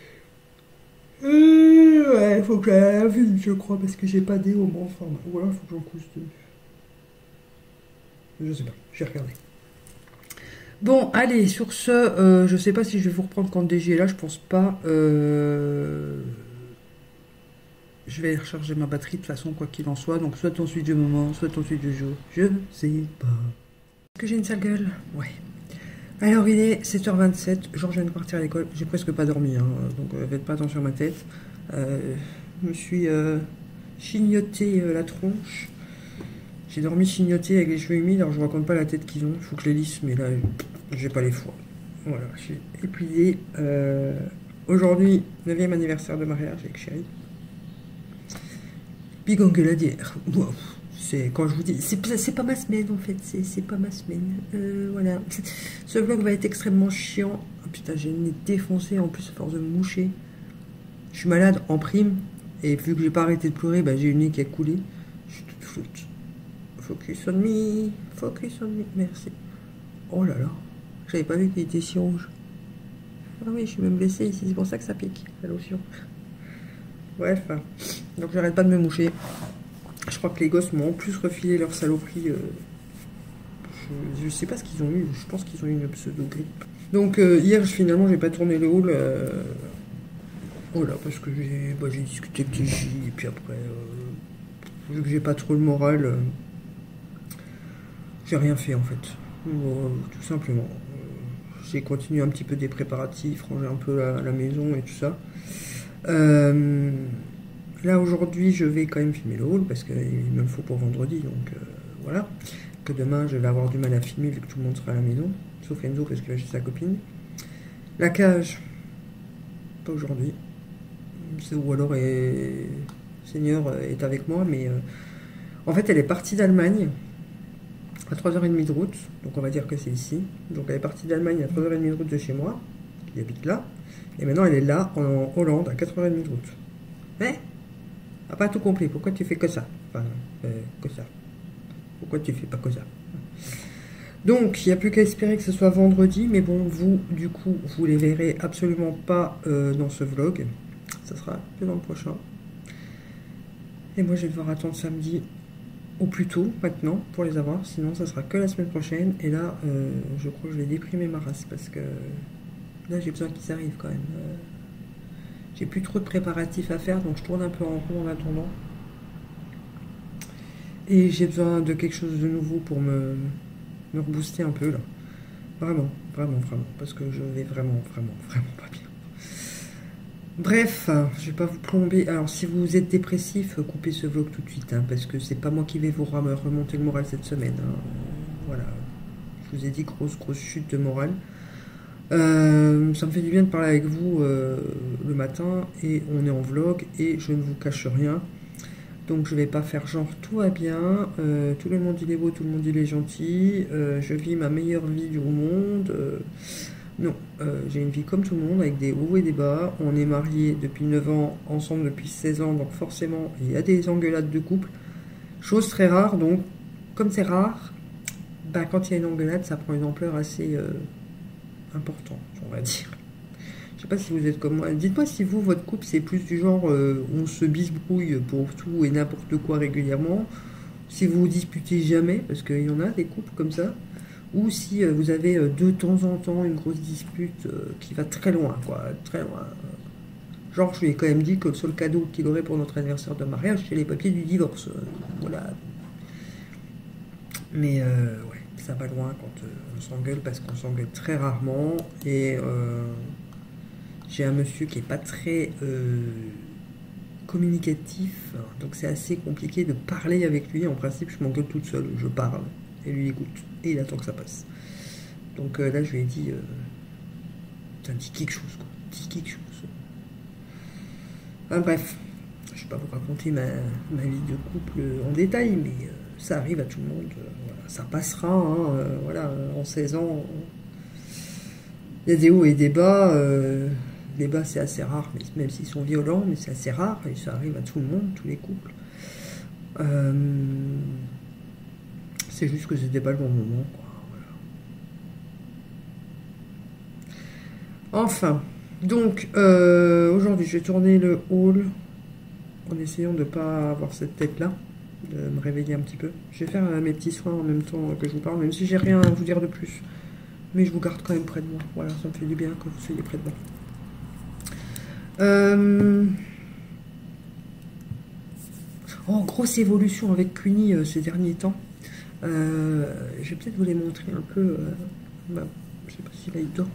Euh, ouais, il faut que j'aille à la ville, je crois, parce que j'ai pas des hauts en forme. Ou alors, il faut que j'en couche deux. Je sais pas, j'ai regardé. Bon, allez, sur ce, euh, je sais pas si je vais vous reprendre quand D J est là, je pense pas. Euh, je vais recharger ma batterie de toute façon, quoi qu'il en soit. Donc, soit ensuite du moment, soit ensuite du jour. Je sais pas. Est-ce que j'ai une sale gueule? Ouais. Alors, il est sept heures vingt-sept. Georges vient de partir à l'école. J'ai presque pas dormi, hein, donc euh, faites pas attention à ma tête. Euh, je me suis euh, chignoté euh, la tronche. J'ai dormi chignoté avec les cheveux humides. Alors, je vous raconte pas la tête qu'ils ont. Il faut que je les lisse, mais là, j'ai pas les foies. Voilà, je suis épuisée. Euh, Aujourd'hui, neuvième anniversaire de mariage avec chérie. Big engueuladière. Wow. C'est quand je vous dis, c'est pas ma semaine en fait, c'est pas ma semaine. Euh, voilà. Ce vlog va être extrêmement chiant. Oh, putain, j'ai le nez défoncé en plus à force de me moucher. Je suis malade en prime. Et vu que j'ai pas arrêté de pleurer, bah, j'ai le nez qui a coulé. Je suis toute floute. Focus on me. Focus on me. Merci. Oh là là. J'avais pas vu qu'il était si rouge. Ah oui, je suis même blessée ici, c'est pour ça que ça pique, la lotion. Bref, donc j'arrête pas de me moucher. Je crois que les gosses m'ont en plus refilé leur saloperie. Euh, je, je sais pas ce qu'ils ont eu, je pense qu'ils ont eu une pseudo-grippe. Donc euh, hier, finalement, j'ai pas tourné le haul. Euh, voilà, parce que j'ai bah, discuté avec T J, et puis après, euh, vu que j'ai pas trop le moral, euh, j'ai rien fait en fait. Euh, tout simplement. J'ai continué un petit peu des préparatifs, ranger un peu la, la maison et tout ça. Euh, là aujourd'hui je vais quand même filmer le haul parce qu'il me le faut pour vendredi, donc euh, voilà. Que demain je vais avoir du mal à filmer vu que tout le monde sera à la maison, sauf Enzo parce qu'il va chez sa copine. La cage, pas aujourd'hui. Ou alors est... Seigneur est avec moi, mais euh, en fait elle est partie d'Allemagne à trois heures trente de route, donc on va dire que c'est ici. Donc elle est partie d'Allemagne à trois heures trente de route de chez moi, qui habite là, et maintenant elle est là, en Hollande, à quatre heures trente de route. Mais, t'as pas tout compris, pourquoi tu fais que ça? Enfin, euh, que ça. Pourquoi tu fais pas que ça? Donc, il n'y a plus qu'à espérer que ce soit vendredi, mais bon, vous, du coup, vous les verrez absolument pas euh, dans ce vlog. Ça sera que dans le prochain. Et moi, je vais devoir attendre samedi au plus tôt maintenant pour les avoir, sinon ça sera que la semaine prochaine. Et là euh, je crois que je vais déprimer ma race parce que là j'ai besoin qu'ils arrivent quand même. Euh, j'ai plus trop de préparatifs à faire, donc je tourne un peu en rond en attendant, et j'ai besoin de quelque chose de nouveau pour me, me rebooster un peu là, vraiment vraiment vraiment, parce que je vais vraiment vraiment vraiment pas bien. Bref, je vais pas vous plomber. Alors, si vous êtes dépressif, coupez ce vlog tout de suite, hein, parce que c'est pas moi qui vais vous remonter le moral cette semaine. Hein. Voilà, je vous ai dit grosse grosse chute de morale. Euh, ça me fait du bien de parler avec vous euh, le matin, et on est en vlog et je ne vous cache rien. Donc je vais pas faire genre tout va bien, euh, tout le monde il est beau, tout le monde il est gentil, euh, je vis ma meilleure vie du monde. Euh, Non, euh, j'ai une vie comme tout le monde, avec des hauts et des bas. On est mariés depuis neuf ans, ensemble depuis seize ans, donc forcément, il y a des engueulades de couple. Chose très rare, donc, comme c'est rare, bah, quand il y a une engueulade, ça prend une ampleur assez euh, importante, on va dire. Je sais pas si vous êtes comme moi. Dites-moi si vous, votre couple, c'est plus du genre, euh, on se bisbrouille pour tout et n'importe quoi régulièrement. Si vous vous disputez jamais, parce qu'il y en a des couples comme ça. Ou si euh, vous avez euh, de temps en temps une grosse dispute euh, qui va très loin, quoi, très loin. Genre, je lui ai quand même dit que le seul cadeau qu'il aurait pour notre anniversaire de mariage, c'est les papiers du divorce. Euh, voilà. Mais euh, ouais, ça va loin quand euh, on s'engueule, parce qu'on s'engueule très rarement. Et euh, j'ai un monsieur qui est pas très euh, communicatif, donc c'est assez compliqué de parler avec lui. En principe, je m'engueule toute seule, je parle. Et lui écoute, et il attend que ça passe. Donc euh, là je lui ai dit, euh, dis quelque chose quoi, dis quelque chose. Enfin bref, je vais pas vous raconter ma, ma vie de couple en détail, mais euh, ça arrive à tout le monde, euh, voilà. Ça passera, hein, euh, voilà, en seize ans, il y a des hauts et des bas, euh, les bas c'est assez rare, mais, même s'ils sont violents, mais c'est assez rare, et ça arrive à tout le monde, tous les couples. Euh, C'est juste que c'était pas le bon moment, quoi. Voilà. Enfin, donc, euh, aujourd'hui, je vais tourner le haul en essayant de ne pas avoir cette tête-là, de me réveiller un petit peu. Je vais faire euh, mes petits soins en même temps que je vous parle, même si j'ai rien à vous dire de plus. Mais je vous garde quand même près de moi. Voilà, ça me fait du bien que vous soyez près de moi. Euh... Oh, grosse évolution avec Cuny euh, ces derniers temps. Euh, je vais peut-être vous les montrer un peu. Euh, bah, je sais pas si là il dort.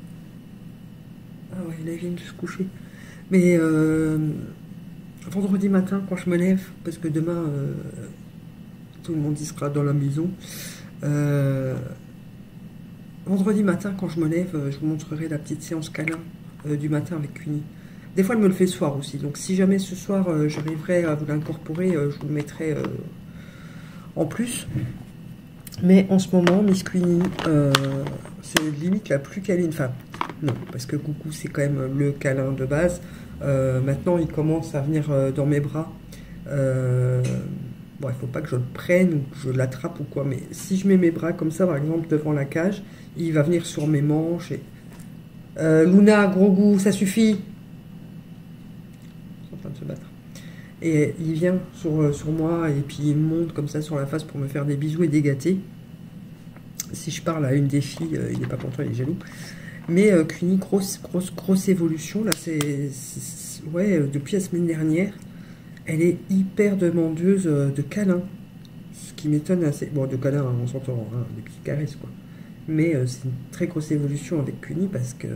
Ah ouais, là il vient de se coucher. Mais euh, vendredi matin, quand je me lève, parce que demain euh, tout le monde y sera dans la maison. Euh, vendredi matin, quand je me lève, je vous montrerai la petite séance câlin euh, du matin avec Cuny. Des fois, elle me le fait le soir aussi. Donc, si jamais ce soir, euh, j'arriverai à vous l'incorporer, euh, je vous le mettrai euh, en plus. Mais en ce moment, Miss Cuny, euh, c'est limite la plus câline. Enfin, non, parce que Coucou, c'est quand même le câlin de base. Euh, maintenant, il commence à venir euh, dans mes bras. Euh, bon, il ne faut pas que je le prenne ou que je l'attrape ou quoi. Mais si je mets mes bras comme ça, par exemple, devant la cage, il va venir sur mes manches. Et... Euh, Luna, gros goût, ça suffit. Ils sont en train de se battre. Et il vient sur, sur moi et puis il monte comme ça sur la face pour me faire des bisous et des gâtés. Si je parle à une des filles, euh, il n'est pas content, il est jaloux. Mais euh, Cuny, grosse, grosse, grosse évolution. Là, c'est, ouais, euh, depuis la semaine dernière, elle est hyper demandeuse euh, de câlins. Ce qui m'étonne assez. Bon, de câlins, hein, on s'entend, hein, des petites caresses, quoi. Mais euh, c'est une très grosse évolution avec Cuny parce que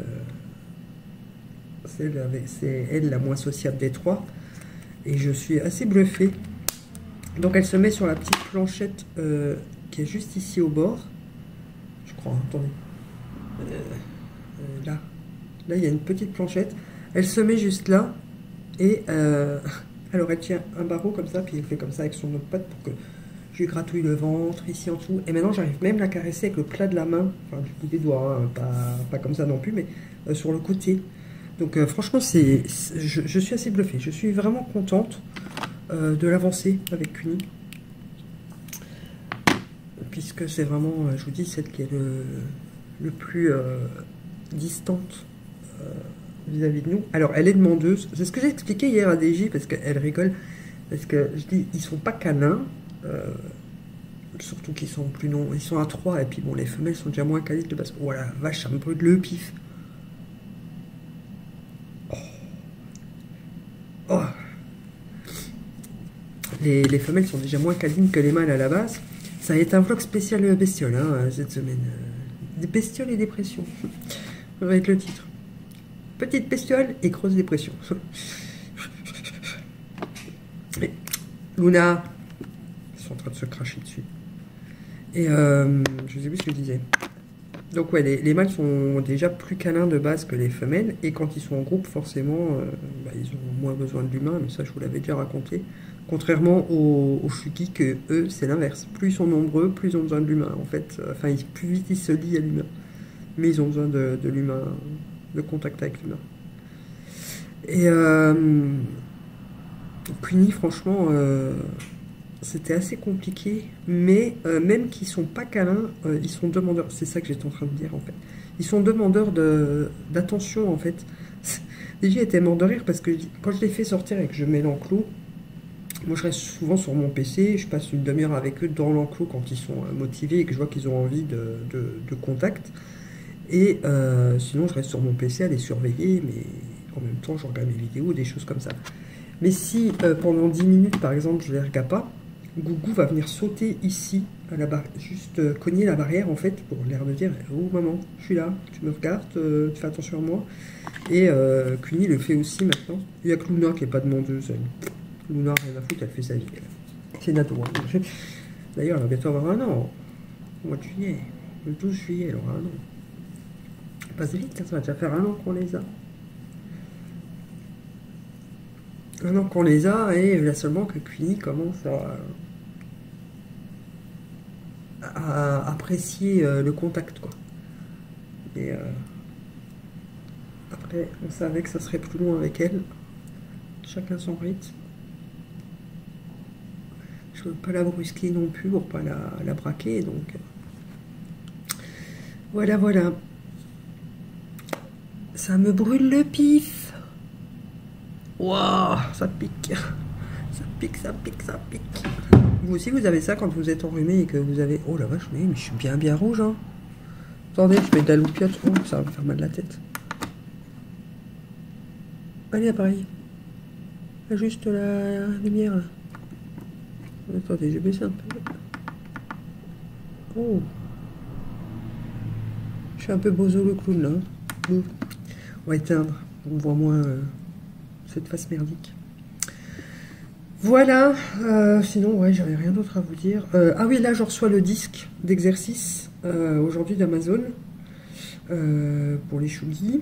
c'est elle, c'est elle la moins sociable des trois. Et je suis assez bluffée. Donc elle se met sur la petite planchette euh, qui est juste ici au bord. Je crois, hein, attendez. Euh, euh, là. Là, il y a une petite planchette. Elle se met juste là. Et euh, alors elle tient un barreau comme ça. Puis elle fait comme ça avec son autre patte pour que je lui gratouille le ventre ici en dessous. Et maintenant, j'arrive même à la caresser avec le plat de la main. Enfin, du bout des doigts. Hein, pas, pas comme ça non plus, mais euh, sur le côté. Donc euh, franchement, c'est, je, je suis assez bluffée. Je suis vraiment contente euh, de l'avancée avec Cuny. Puisque c'est vraiment, euh, je vous dis, celle qui est le, le plus euh, distante euh, vis-à-vis de nous. Alors, elle est demandeuse. C'est ce que j'ai expliqué hier à D J, parce qu'elle rigole. Parce que je dis, ils sont pas câlins. Euh, surtout qu'ils sont plus longs. Ils sont à trois. Et puis bon, les femelles sont déjà moins câlines de base. Voilà, vache, ça me brûle le pif. Oh. Les, les femelles sont déjà moins câlines que les mâles à la base. Ça va être un vlog spécial bestiole hein, cette semaine. Des bestioles et dépression. Ça va être le titre. Petite bestiole et grosse dépression. Et Luna, ils sont en train de se cracher dessus. Et euh, je sais plus ce que je disais. Donc ouais, les, les mâles sont déjà plus câlins de base que les femelles. Et quand ils sont en groupe, forcément, euh, bah, ils ont moins besoin de l'humain. Mais ça, je vous l'avais déjà raconté. Contrairement aux, aux Shuki, que eux, c'est l'inverse. Plus ils sont nombreux, plus ils ont besoin de l'humain. En fait, enfin, ils, plus vite ils se lient à l'humain. Mais ils ont besoin de, de l'humain, de contact avec l'humain. Et euh, Cuny, franchement, euh, c'était assez compliqué. Mais euh, même qu'ils sont pas câlins, euh, ils sont demandeurs. C'est ça que j'étais en train de dire, en fait. Ils sont demandeurs de, d'attention, en fait. Déjà, j'étais mort de rire parce que quand je les fais sortir et que je mets l'enclos, moi, je reste souvent sur mon P C, je passe une demi-heure avec eux dans l'enclos quand ils sont motivés et que je vois qu'ils ont envie de, de, de contact. Et euh, sinon, je reste sur mon P C à les surveiller, mais en même temps, je regarde mes vidéos, des choses comme ça. Mais si euh, pendant dix minutes, par exemple, je ne les regarde pas, Gougou va venir sauter ici, à la barrière, juste euh, cogner la barrière, en fait, pour l'air de dire « Oh maman, je suis là, tu me regardes, euh, tu fais attention à moi ». Et euh, Cuny le fait aussi maintenant. Il n'y a que Luna qui n'est pas demandeuse. Luna, rien à foutre, elle fait sa vie. C'est Nato. Hein. D'ailleurs, elle va bientôt avoir un an. Au mois de juillet. Le douze juillet, elle aura un an. Elle passe vite, ça va déjà faire un an qu'on les a. Un an qu'on les a, et là seulement que Cuny commence à, à apprécier le contact, quoi. Et euh, après, on savait que ça serait plus loin avec elle. Chacun son rythme. Je ne veux pas la brusquer non plus pour pas la, la braquer, donc voilà, voilà. Ça me brûle le pif. Waouh, ça pique. Ça pique, ça pique, ça pique. Vous aussi, vous avez ça quand vous êtes enrhumé et que vous avez... Oh la vache, mais je suis bien, bien rouge, hein. Attendez, je mets de la loupiote. Oh, ça va me faire mal la tête. Allez, appareil. Ajuste la lumière là. Attendez, j'ai baissé un peu. Oh. Je suis un peu bozo le clown là. Bon. On va éteindre. On voit moins euh, cette face merdique. Voilà. Euh, sinon, ouais, j'avais rien d'autre à vous dire. Euh, ah oui, là, je reçois le disque d'exercice euh, aujourd'hui d'Amazon euh, pour les chougis.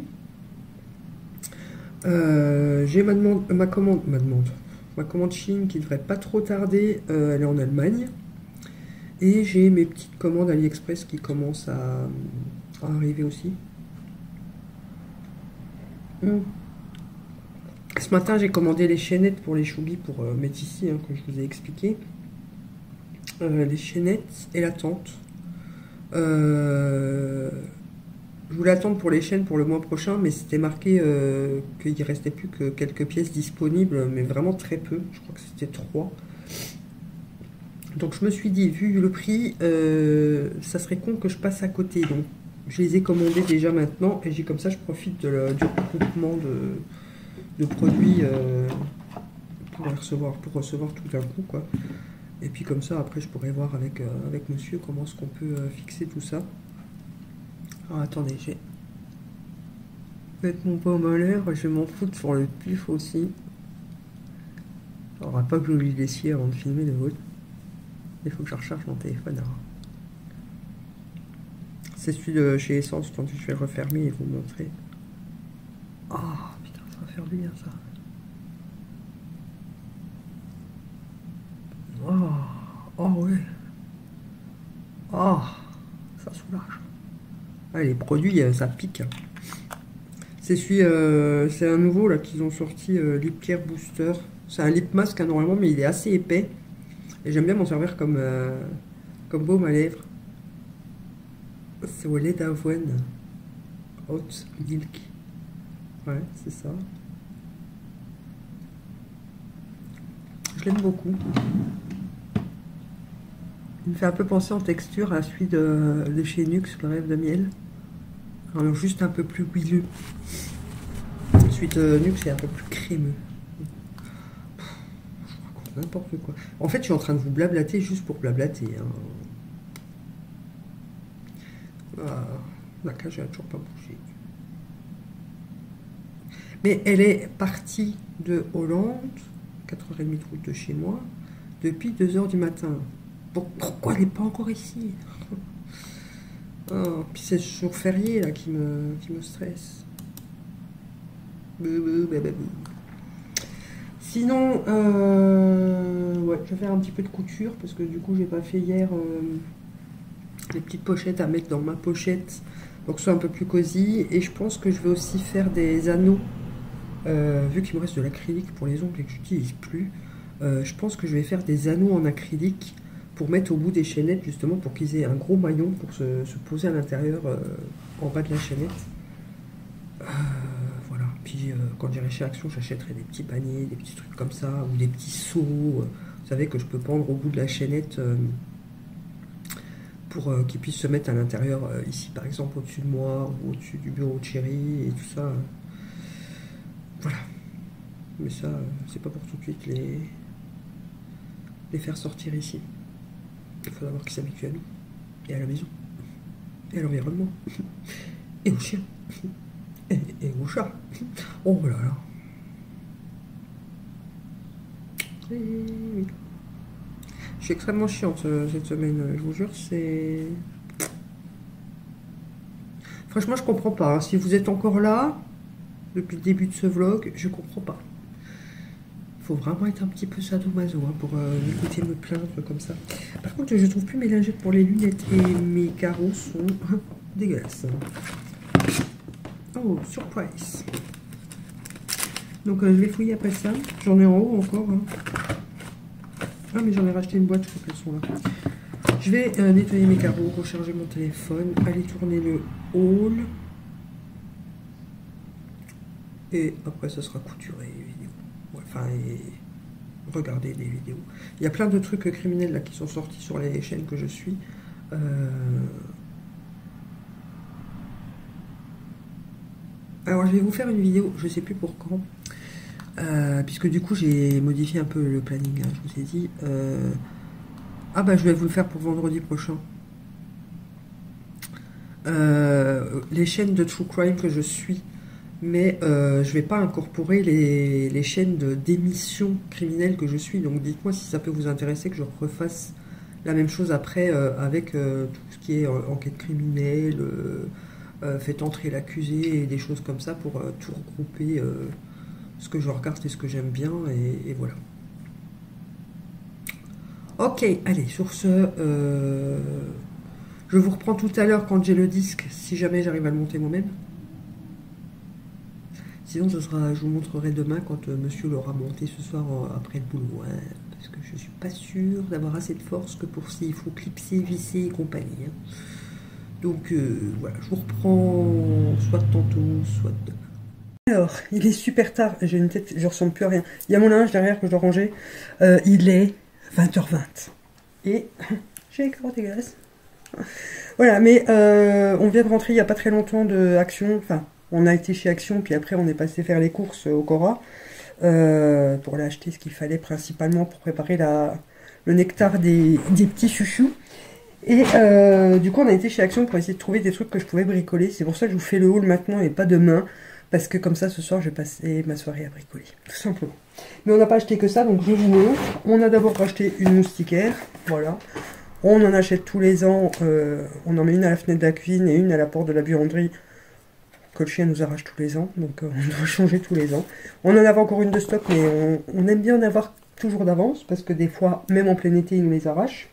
Euh, j'ai ma demande, ma commande, ma demande, ma commande Chine qui devrait pas trop tarder. Euh, elle est en Allemagne. Et j'ai mes petites commandes AliExpress qui commencent à, à arriver aussi. Mm. Ce matin, j'ai commandé les chaînettes pour les chougis pour euh, mettre ici, hein, comme je vous ai expliqué. Euh, les chaînettes et la tente. Euh, je voulais attendre pour les chaînes pour le mois prochain, mais c'était marqué euh, qu'il ne restait plus que quelques pièces disponibles, mais vraiment très peu. Je crois que c'était trois. Donc je me suis dit, vu le prix, euh, ça serait con que je passe à côté. Donc je les ai commandés déjà maintenant, et j'ai comme ça, je profite de la, du regroupement de, de produits euh, pour, les recevoir, pour recevoir tout d'un coup, quoi. Et puis comme ça, après, je pourrais voir avec, euh, avec monsieur comment est-ce qu'on peut euh, fixer tout ça. Alors attendez, j'ai... mettre mon pomme à l'air, je vais m'en foutre sur le pif aussi. Alors, pas que j'oublie l'essier avant de filmer le vôtre. Il faut que je recharge mon téléphone. C'est celui de chez Essence, quand je vais le refermer et vous montrer. Oh putain, ça va faire du bien ça. Oh, oh ouais. Oh, ça soulage. Ah, les produits, ça pique. C'est celui, euh, c'est un nouveau là qu'ils ont sorti, euh, Lip Care Booster. C'est un lip mask hein, normalement, mais il est assez épais. Et j'aime bien m'en servir comme, euh, comme baume à lèvres. C'est au lait d'avoine. Hot milk. Ouais, c'est ça. Je l'aime beaucoup. Il me fait un peu penser en texture à celui de, de chez Nux, le rêve de miel. Alors juste un peu plus huileux. Celui de Nux est un peu plus crémeux. Je raconte n'importe quoi. En fait, je suis en train de vous blablater juste pour blablater. Hein. Ah, la cage n'a toujours pas bougé. Mais elle est partie de Hollande, quatre heures trente de route de chez moi, depuis deux heures du matin. Pourquoi elle n'est pas encore ici? Oh, puis c'est ce jour férié là qui me, qui me stresse. Sinon, euh, ouais, je vais faire un petit peu de couture parce que du coup j'ai pas fait hier euh, les petites pochettes à mettre dans ma pochette pour que ce soit un peu plus cosy. Et je pense que je vais aussi faire des anneaux, euh, vu qu'il me reste de l'acrylique pour les ongles et que j'utilise plus. Euh, je pense que je vais faire des anneaux en acrylique pour mettre au bout des chaînettes, justement pour qu'ils aient un gros maillon pour se, se poser à l'intérieur, euh, en bas de la chaînette. Euh, voilà. Puis euh, quand j'irai chez Action, j'achèterai des petits paniers, des petits trucs comme ça, ou des petits seaux, euh, vous savez, que je peux pendre au bout de la chaînette euh, pour euh, qu'ils puissent se mettre à l'intérieur, euh, ici par exemple au-dessus de moi, ou au-dessus du bureau de chérie, et tout ça. Euh, voilà. Mais ça, euh, c'est pas pour tout de suite les, les faire sortir ici. Il faut d'abord qu'ils s'habituent à nous, et à la maison, et à l'environnement, et aux chiens, et, et aux chats. Oh là là. Et oui. Je suis extrêmement chiante cette semaine, je vous jure, c'est... Franchement, je comprends pas. Hein. Si vous êtes encore là, depuis le début de ce vlog, je comprends pas. Il faut vraiment être un petit peu sadomaso hein, pour euh, écouter me plaindre comme ça. Par contre, je trouve plus mes lingettes pour les lunettes et mes carreaux sont dégueulasses. Oh, surprise. Donc, euh, je vais fouiller après ça. J'en ai en haut encore. Hein. Ah, mais j'en ai racheté une boîte, je crois qu'elles sont là. Je vais euh, nettoyer mes carreaux, recharger mon téléphone, aller tourner le haul. Et après, ça sera couturé, vidéo. Enfin, et regarder des vidéos. Il y a plein de trucs criminels là qui sont sortis sur les chaînes que je suis. Euh... Alors je vais vous faire une vidéo, je sais plus pour quand, euh, puisque du coup j'ai modifié un peu le planning, hein, je vous ai dit. Euh... Ah bah je vais vous le faire pour vendredi prochain. Euh, les chaînes de True Crime que je suis, mais euh, je vais pas incorporer les, les chaînes d'émissions criminelles que je suis. Donc dites-moi si ça peut vous intéresser que je refasse la même chose après euh, avec euh, tout ce qui est euh, enquête criminelle, euh, euh, fait entrer l'accusé et des choses comme ça pour euh, tout regrouper euh, ce que je regarde et ce que j'aime bien et, et voilà. Ok, allez, sur ce, euh, je vous reprends tout à l'heure quand j'ai le disque, si jamais j'arrive à le monter moi-même. Sinon, ce sera, je vous montrerai demain quand euh, monsieur l'aura monté ce soir euh, après le boulot. Hein, parce que je suis pas sûre d'avoir assez de force que pour s'il faut clipser, visser et compagnie. Hein. Donc euh, voilà, je vous reprends soit tantôt, soit demain. Alors, il est super tard, j'ai une tête, je ressemble plus à rien. Il y a mon linge derrière que je dois ranger. Euh, il est vingt heures vingt. Et j'ai les carottes dégueulasses. Voilà, mais euh, on vient de rentrer il n'y a pas très longtemps de Action. Enfin, on a été chez Action, puis après on est passé faire les courses au Cora. Euh, pour aller acheter ce qu'il fallait principalement pour préparer la, le nectar des, des petits chouchous. Et euh, du coup, on a été chez Action pour essayer de trouver des trucs que je pouvais bricoler. C'est pour ça que je vous fais le haul maintenant et pas demain. Parce que comme ça, ce soir, je vais passer ma soirée à bricoler. Tout simplement. Mais on n'a pas acheté que ça, donc je vous montre. On a d'abord racheté une moustiquaire. Voilà. On en achète tous les ans. Euh, on en met une à la fenêtre de la cuisine et une à la porte de la buanderie. Que le chien nous arrache tous les ans. Donc euh, on doit changer tous les ans. On en avait encore une de stock, mais on, on aime bien en avoir toujours d'avance. Parce que des fois, même en plein été, il nous les arrache.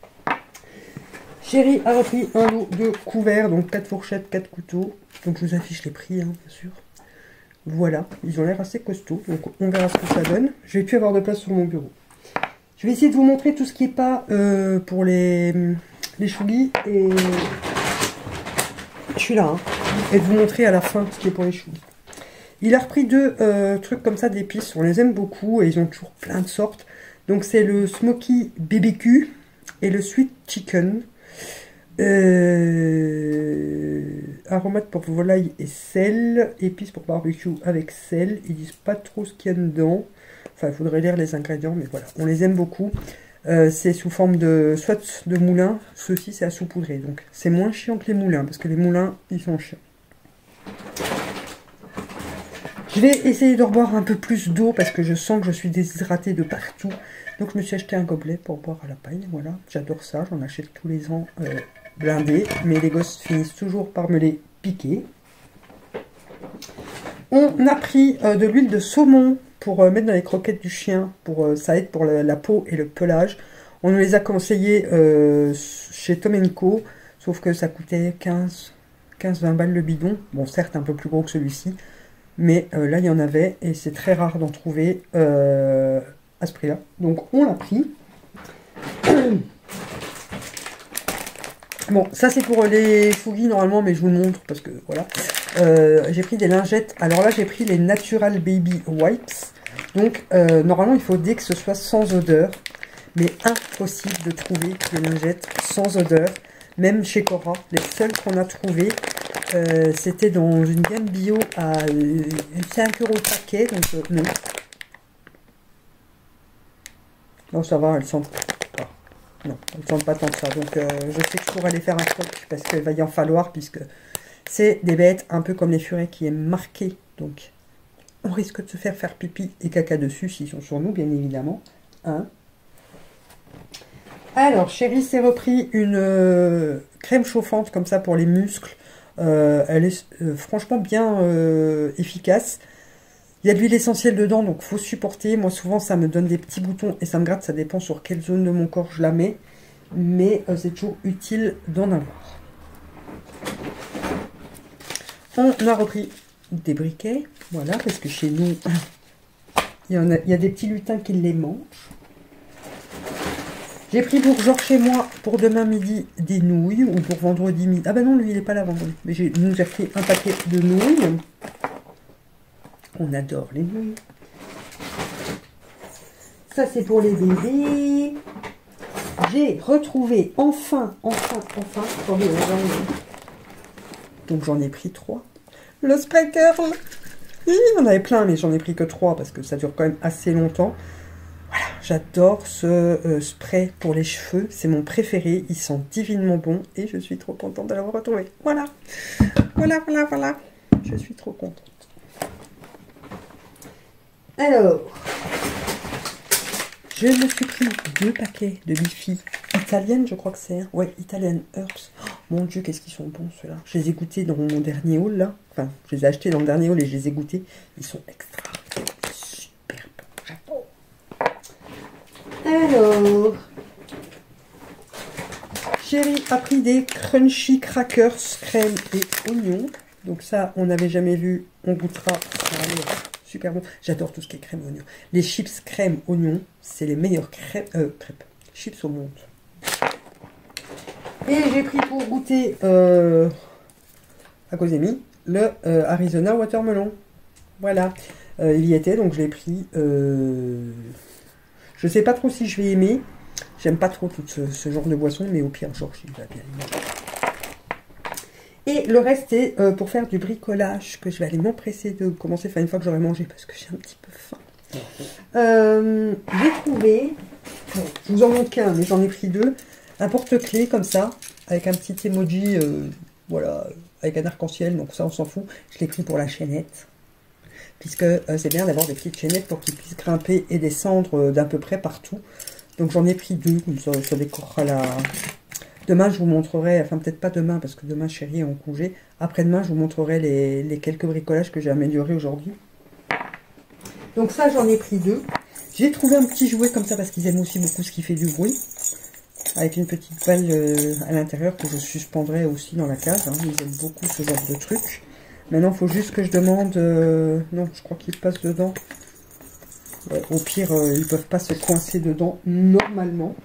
Chéri a repris un lot de couverts. Donc quatre fourchettes, quatre couteaux. Donc je vous affiche les prix, hein, bien sûr. Voilà, ils ont l'air assez costauds, donc on verra ce que ça donne. Je vais plus avoir de place sur mon bureau. Je vais essayer de vous montrer tout ce qui n'est pas euh, pour les, les choulis et je suis là, hein, et de vous montrer à la fin ce qui est pour les choulis. Il a repris deux euh, trucs comme ça d'épices, on les aime beaucoup et ils ont toujours plein de sortes. Donc c'est le Smoky B B Q et le Sweet Chicken. Euh, aromate pour volaille et sel, épices pour barbecue avec sel. Ils disent pas trop ce qu'il y a dedans, enfin il faudrait lire les ingrédients, mais voilà, on les aime beaucoup. Euh, c'est sous forme de soit de moulin, ceci c'est à saupoudrer, donc c'est moins chiant que les moulins parce que les moulins ils sont chiants. Je vais essayer de reboire un peu plus d'eau parce que je sens que je suis déshydratée de partout, donc je me suis acheté un gobelet pour boire à la paille. Voilà, j'adore ça, j'en achète tous les ans. euh, blindés, mais les gosses finissent toujours par me les piquer. On a pris euh, de l'huile de saumon pour euh, mettre dans les croquettes du chien, pour euh, ça aide pour la, la peau et le pelage. On nous les a conseillés euh, chez Tom and Co, sauf que ça coûtait quinze vingt balles le bidon. Bon, certes un peu plus gros que celui-ci, mais euh, là il y en avait et c'est très rare d'en trouver euh, à ce prix-là. Donc on l'a pris. Bon, ça c'est pour les fouillis normalement, mais je vous le montre parce que voilà. Euh, j'ai pris des lingettes. Alors là, j'ai pris les Natural Baby Wipes. Donc, euh, normalement, il faut dire que ce soit sans odeur. Mais impossible de trouver des lingettes sans odeur. Même chez Cora, les seules qu'on a trouvées, euh, c'était dans une gamme bio à euh, cinq euros le paquet. Donc, euh, non. Non, ça va, elles sentent pas. Non, elles ne sentent pas tant que ça. Donc, euh, je sais que je pourrais aller faire un stock parce qu'il va y en falloir, puisque c'est des bêtes un peu comme les furets qui aiment marquer. Donc, on risque de se faire faire pipi et caca dessus s'ils sont sur nous, bien évidemment. Hein. Alors, Chéri s'est repris une euh, crème chauffante comme ça pour les muscles. Euh, elle est euh, franchement bien euh, efficace. Il y a de l'huile essentielle dedans, donc faut supporter. Moi, souvent, ça me donne des petits boutons et ça me gratte. Ça dépend sur quelle zone de mon corps je la mets. Mais euh, c'est toujours utile d'en avoir. On a repris des briquets. Voilà, parce que chez nous, il y, en a, il y a des petits lutins qui les mangent. J'ai pris pour genre chez moi, pour demain midi, des nouilles. Ou pour vendredi midi. Ah ben non, lui, il n'est pas là vendredi. Mais j'ai nous a pris un paquet de nouilles. On adore les nouilles. Ça, c'est pour les bébés. J'ai retrouvé enfin, enfin, enfin. Donc, j'en ai pris trois. Le spray curl. Oui, on avait plein, mais j'en ai pris que trois parce que ça dure quand même assez longtemps. Voilà, j'adore ce euh, spray pour les cheveux. C'est mon préféré. Il sent divinement bon et je suis trop contente de l'avoir retrouvé. Voilà. Voilà, voilà, voilà. Je suis trop contente. Alors, je me suis pris deux paquets de Bifi italiennes, je crois que c'est. Hein. Ouais, Italian Herbs. Oh, mon Dieu, qu'est-ce qu'ils sont bons ceux-là. Je les ai goûtés dans mon dernier haul là. Enfin, je les ai achetés dans le dernier haul et je les ai goûtés. Ils sont extra. Super bons. Alors, Chérie a pris des crunchy crackers crème et oignon. Donc ça, on n'avait jamais vu. On goûtera. Super bon. J'adore tout ce qui est crème oignon. Les chips crème oignon, c'est les meilleures crêpes, euh, crêpes. Chips au monde. Et j'ai pris pour goûter euh, à Cosemi le euh, Arizona Watermelon. Voilà. Euh, il y était, donc je l'ai pris. Euh, je sais pas trop si je vais aimer. J'aime pas trop tout ce, ce genre de boisson, mais au pire, Georges, il va bien aimer. Et le reste est euh, pour faire du bricolage que je vais aller m'empresser de commencer, enfin une fois que j'aurai mangé parce que j'ai un petit peu faim. Euh, j'ai trouvé, bon, je vous en montre qu'un, mais j'en ai pris deux, un porte-clés comme ça, avec un petit emoji, euh, voilà, avec un arc-en-ciel, donc ça on s'en fout. Je l'ai pris pour la chaînette, puisque euh, c'est bien d'avoir des petites chaînettes pour qu'ils puissent grimper et descendre euh, d'à peu près partout. Donc j'en ai pris deux, comme ça, ça décorera la... Demain, je vous montrerai, enfin peut-être pas demain, parce que demain, chérie est en congé. Après-demain, je vous montrerai les, les quelques bricolages que j'ai améliorés aujourd'hui. Donc ça, j'en ai pris deux. J'ai trouvé un petit jouet comme ça, parce qu'ils aiment aussi beaucoup ce qui fait du bruit. Avec une petite balle euh, à l'intérieur que je suspendrai aussi dans la case. Hein. Ils aiment beaucoup ce genre de truc. Maintenant, il faut juste que je demande... Euh, non, je crois qu'ils passent dedans. Ouais, au pire, euh, ils ne peuvent pas se coincer dedans normalement.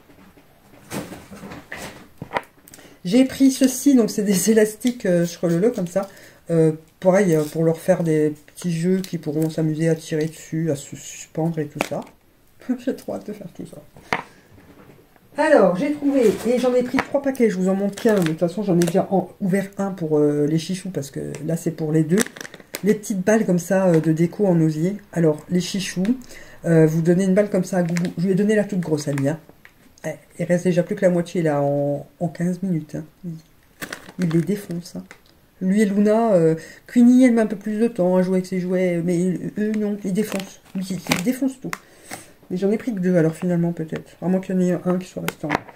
J'ai pris ceci, donc c'est des élastiques euh, Schrelele comme ça. Euh, pareil, euh, pour leur faire des petits jeux qui pourront s'amuser à tirer dessus, à se suspendre et tout ça. J'ai trop hâte de faire tout ça. Alors, j'ai trouvé, et j'en ai pris trois paquets, je vous en montre qu'un. De toute façon, j'en ai déjà en, ouvert un pour euh, les chichous, parce que là, c'est pour les deux. Les petites balles comme ça euh, de déco en osier. Alors, les chichous, euh, vous donnez une balle comme ça à Gougou. Je lui ai donné la toute grosse, Alia. Il reste déjà plus que la moitié là en, en quinze minutes. Hein. Il, il les défonce. Hein. Lui et Luna, euh, Queenie, elle met un peu plus de temps à jouer avec ses jouets, mais eux non, ils défoncent. Lui, il, il défonce tout. Mais j'en ai pris que deux alors finalement peut-être. À moins qu'il y en ait un qui soit resté en bas.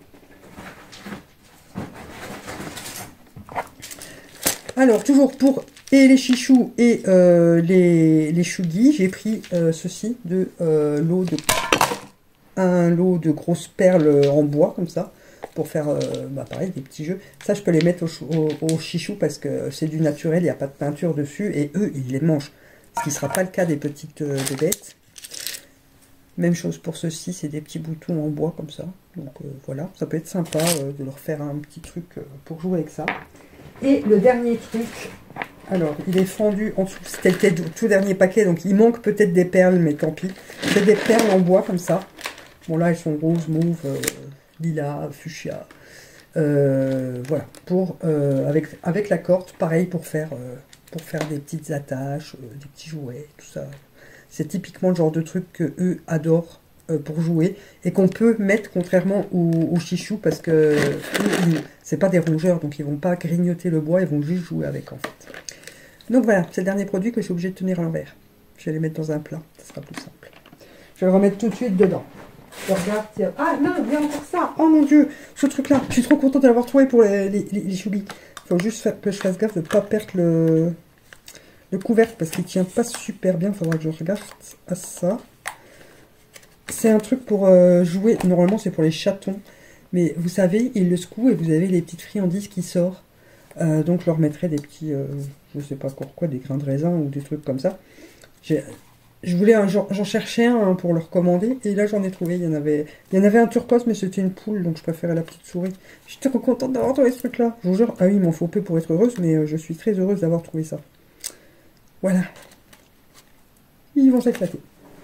Alors, toujours pour et les chichous et euh, les, les chougis, j'ai pris euh, ceci de euh, l'eau de... un lot de grosses perles en bois comme ça pour faire euh, bah pareil des petits jeux. Ça je peux les mettre au, au, au chichou parce que c'est du naturel, il n'y a pas de peinture dessus et eux ils les mangent, ce qui ne sera pas le cas des petites euh, bébêtes. Même chose pour ceci, c'est des petits boutons en bois comme ça, donc euh, voilà, ça peut être sympa euh, de leur faire un petit truc euh, pour jouer avec ça. Et le dernier truc, alors il est fendu en dessous, c'était le tout dernier paquet, donc il manque peut-être des perles, mais tant pis. C'est des perles en bois comme ça. Bon là elles sont roses, mauve, euh, lilas, fuchsia. Euh, voilà, pour euh, avec, avec la corde, pareil pour faire, euh, pour faire des petites attaches, euh, des petits jouets, tout ça. C'est typiquement le genre de truc que eux adorent euh, pour jouer et qu'on peut mettre contrairement aux, aux chichous parce que c'est pas des rongeurs, donc ils vont pas grignoter le bois, ils vont juste jouer avec en fait. Donc voilà, c'est le dernier produit que je suis obligée de tenir à l'envers. Je vais les mettre dans un plat, ça sera plus simple. Je vais le remettre tout de suite dedans. Je regarde, tiens. Ah non, il y a encore ça. Oh mon dieu, ce truc-là. Je suis trop contente de l'avoir trouvé pour les, les, les, les choubis. Il faut juste faire, que je fasse gaffe de ne pas perdre le, le couvercle parce qu'il tient pas super bien. Il faudra que je regarde à ça. C'est un truc pour euh, jouer. Normalement, c'est pour les chatons. Mais vous savez, il le secoue et vous avez les petites friandises qui sortent. Euh, donc, je leur mettrai des petits, euh, je sais pas pourquoi, des grains de raisin ou des trucs comme ça. J'ai... Je voulais un genre, j'en cherchais un pour le recommander, et là j'en ai trouvé. Il y en avait, il y en avait un turquoise, mais c'était une poule, donc je préférais la petite souris. J'étais trop contente d'avoir trouvé ce truc-là. Je vous jure, ah oui, il m'en faut peu pour être heureuse, mais euh, je suis très heureuse d'avoir trouvé ça. Voilà. Ils vont s'éclater.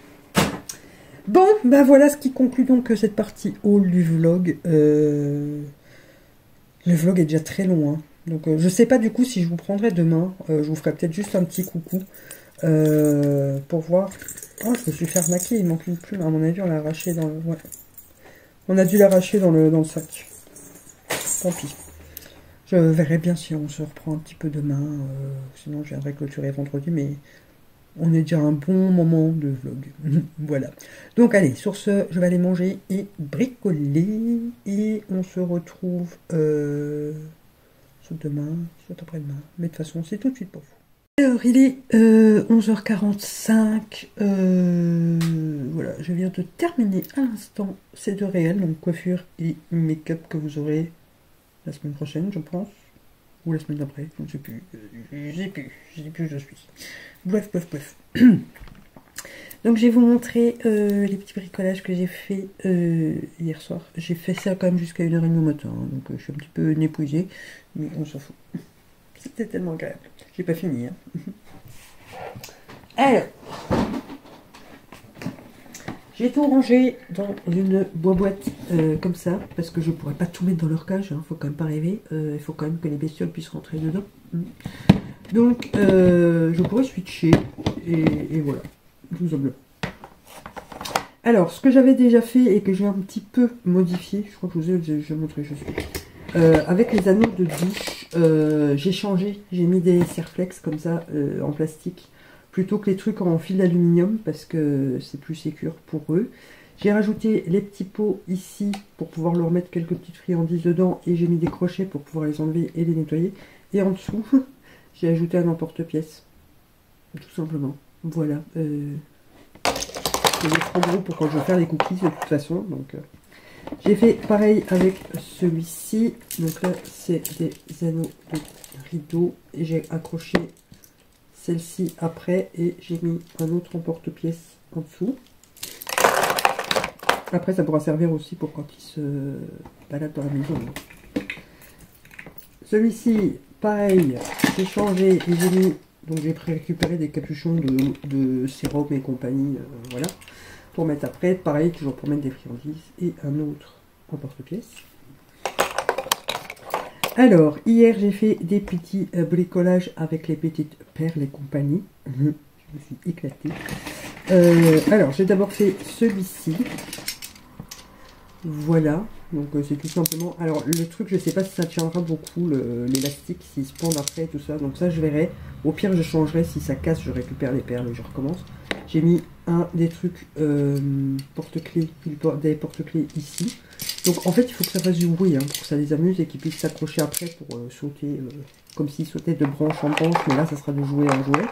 Bon, ben voilà ce qui conclut donc cette partie haul du vlog. Euh... Le vlog est déjà très long, hein. Donc euh, je sais pas du coup si je vous prendrai demain. Euh, je vous ferai peut-être juste un petit coucou. Euh, pour voir. Oh, je me suis fait arnaquer, il manque une plume. À mon avis, on l'a arraché dans le... Ouais. On a dû l'arracher dans le, dans le sac. Tant pis. Je verrai bien si on se reprend un petit peu demain. Euh, sinon, je viendrai clôturer vendredi, mais on est déjà un bon moment de vlog. Voilà. Donc, allez, sur ce, je vais aller manger et bricoler. Et on se retrouve euh, soit demain, soit après-demain. Mais de toute façon, c'est tout de suite pour vous. Alors, il est euh, onze heures quarante-cinq. Euh, voilà, je viens de terminer à l'instant ces deux réels, donc coiffure et make-up que vous aurez la semaine prochaine, je pense. Ou la semaine d'après, je ne sais plus. Je sais plus, je sais plus où je suis. Bref, bref, bref. Donc, je vais vous montrer euh, les petits bricolages que j'ai fait euh, hier soir. J'ai fait ça quand même jusqu'à une heure trente du matin, hein, donc euh, je suis un petit peu épuisée, mais on s'en fout. C'était tellement agréable. J'ai pas fini. Hein. Alors, j'ai tout rangé dans une boîte euh, comme ça, parce que je pourrais pas tout mettre dans leur cage. Il hein, faut quand même pas rêver. Euh, il faut quand même que les bestioles puissent rentrer dedans. Donc, euh, je pourrais switcher et, et voilà, tout simplement. Alors, ce que j'avais déjà fait et que j'ai un petit peu modifié, je crois que je vous ai déjà montré, je suis. Euh, avec les anneaux de douche, euh, j'ai changé, j'ai mis des Serflex comme ça euh, en plastique plutôt que les trucs en fil d'aluminium parce que c'est plus sécure pour eux. J'ai rajouté les petits pots ici pour pouvoir leur mettre quelques petites friandises dedans et j'ai mis des crochets pour pouvoir les enlever et les nettoyer. Et en dessous, j'ai ajouté un emporte-pièce, tout simplement. Voilà. Euh, c'est trop gros pour quand je vais faire les cookies de toute façon, donc... Euh, j'ai fait pareil avec celui-ci. Donc là, c'est des anneaux de rideau. Et j'ai accroché celle-ci après. Et j'ai mis un autre emporte-pièce en dessous. Après, ça pourra servir aussi pour quand ils se baladent dans la maison. Celui-ci, pareil, j'ai changé et j'ai mis... Donc j'ai récupéré des capuchons de, de sérum et compagnie. Euh, voilà. Pour mettre après, pareil, toujours pour mettre des friandises et un autre en porte-pièce. Alors, hier, j'ai fait des petits euh, bricolages avec les petites perles et compagnie. Mmh, je me suis éclatée. Euh, alors, j'ai d'abord fait celui-ci. Voilà. Donc, euh, c'est tout simplement... Alors, le truc, je ne sais pas si ça tiendra beaucoup, l'élastique, s'il se pend après et tout ça. Donc ça, je verrai. Au pire, je changerai. Si ça casse, je récupère les perles et je recommence. J'ai mis un des trucs euh, porte-clés, des porte-clés ici. Donc en fait, il faut que ça fasse du bruit hein, pour que ça les amuse et qu'ils puissent s'accrocher après pour euh, sauter, euh, comme s'ils sautaient de branche en branche. Mais là, ça sera de jouet en jouet.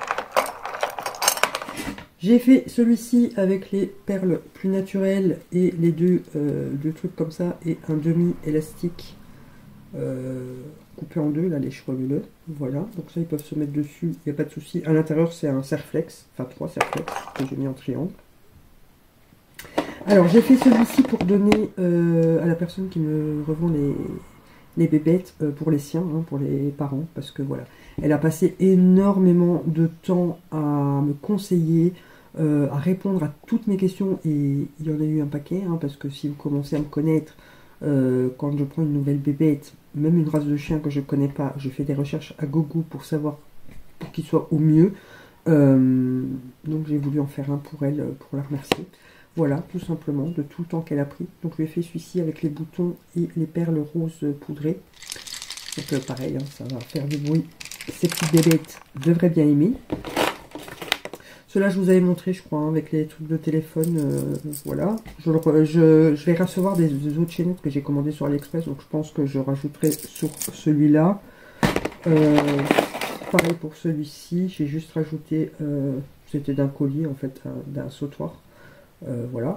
J'ai fait celui-ci avec les perles plus naturelles et les deux, euh, deux trucs comme ça et un demi-élastique euh, coupé en deux, là, les cheveux. Voilà, donc ça, ils peuvent se mettre dessus, il n'y a pas de souci. À l'intérieur, c'est un Serflex, enfin trois Serflex que j'ai mis en triangle. Alors, j'ai fait celui-ci pour donner euh, à la personne qui me revend les, les bébêtes euh, pour les siens, hein, pour les parents, parce que voilà, elle a passé énormément de temps à me conseiller, euh, à répondre à toutes mes questions, et il y en a eu un paquet, hein, parce que si vous commencez à me connaître, euh, quand je prends une nouvelle bébête, même une race de chien que je ne connais pas, je fais des recherches à gogo pour savoir, pour qu'il soit au mieux. Euh, donc j'ai voulu en faire un pour elle, pour la remercier. Voilà, tout simplement, de tout le temps qu'elle a pris. Donc je lui ai fait celui-ci avec les boutons et les perles roses poudrées. Donc euh, pareil, hein, ça va faire du bruit. Ces petites bébêtes devraient bien aimer. Cela je vous avais montré, je crois, hein, avec les trucs de téléphone. Euh, voilà. Je, je, je vais recevoir des, des autres chaînettes que j'ai commandées sur AliExpress. Donc je pense que je rajouterai sur celui-là. Euh, pareil pour celui-ci. J'ai juste rajouté, euh, c'était d'un colis en fait, d'un sautoir. Euh, voilà.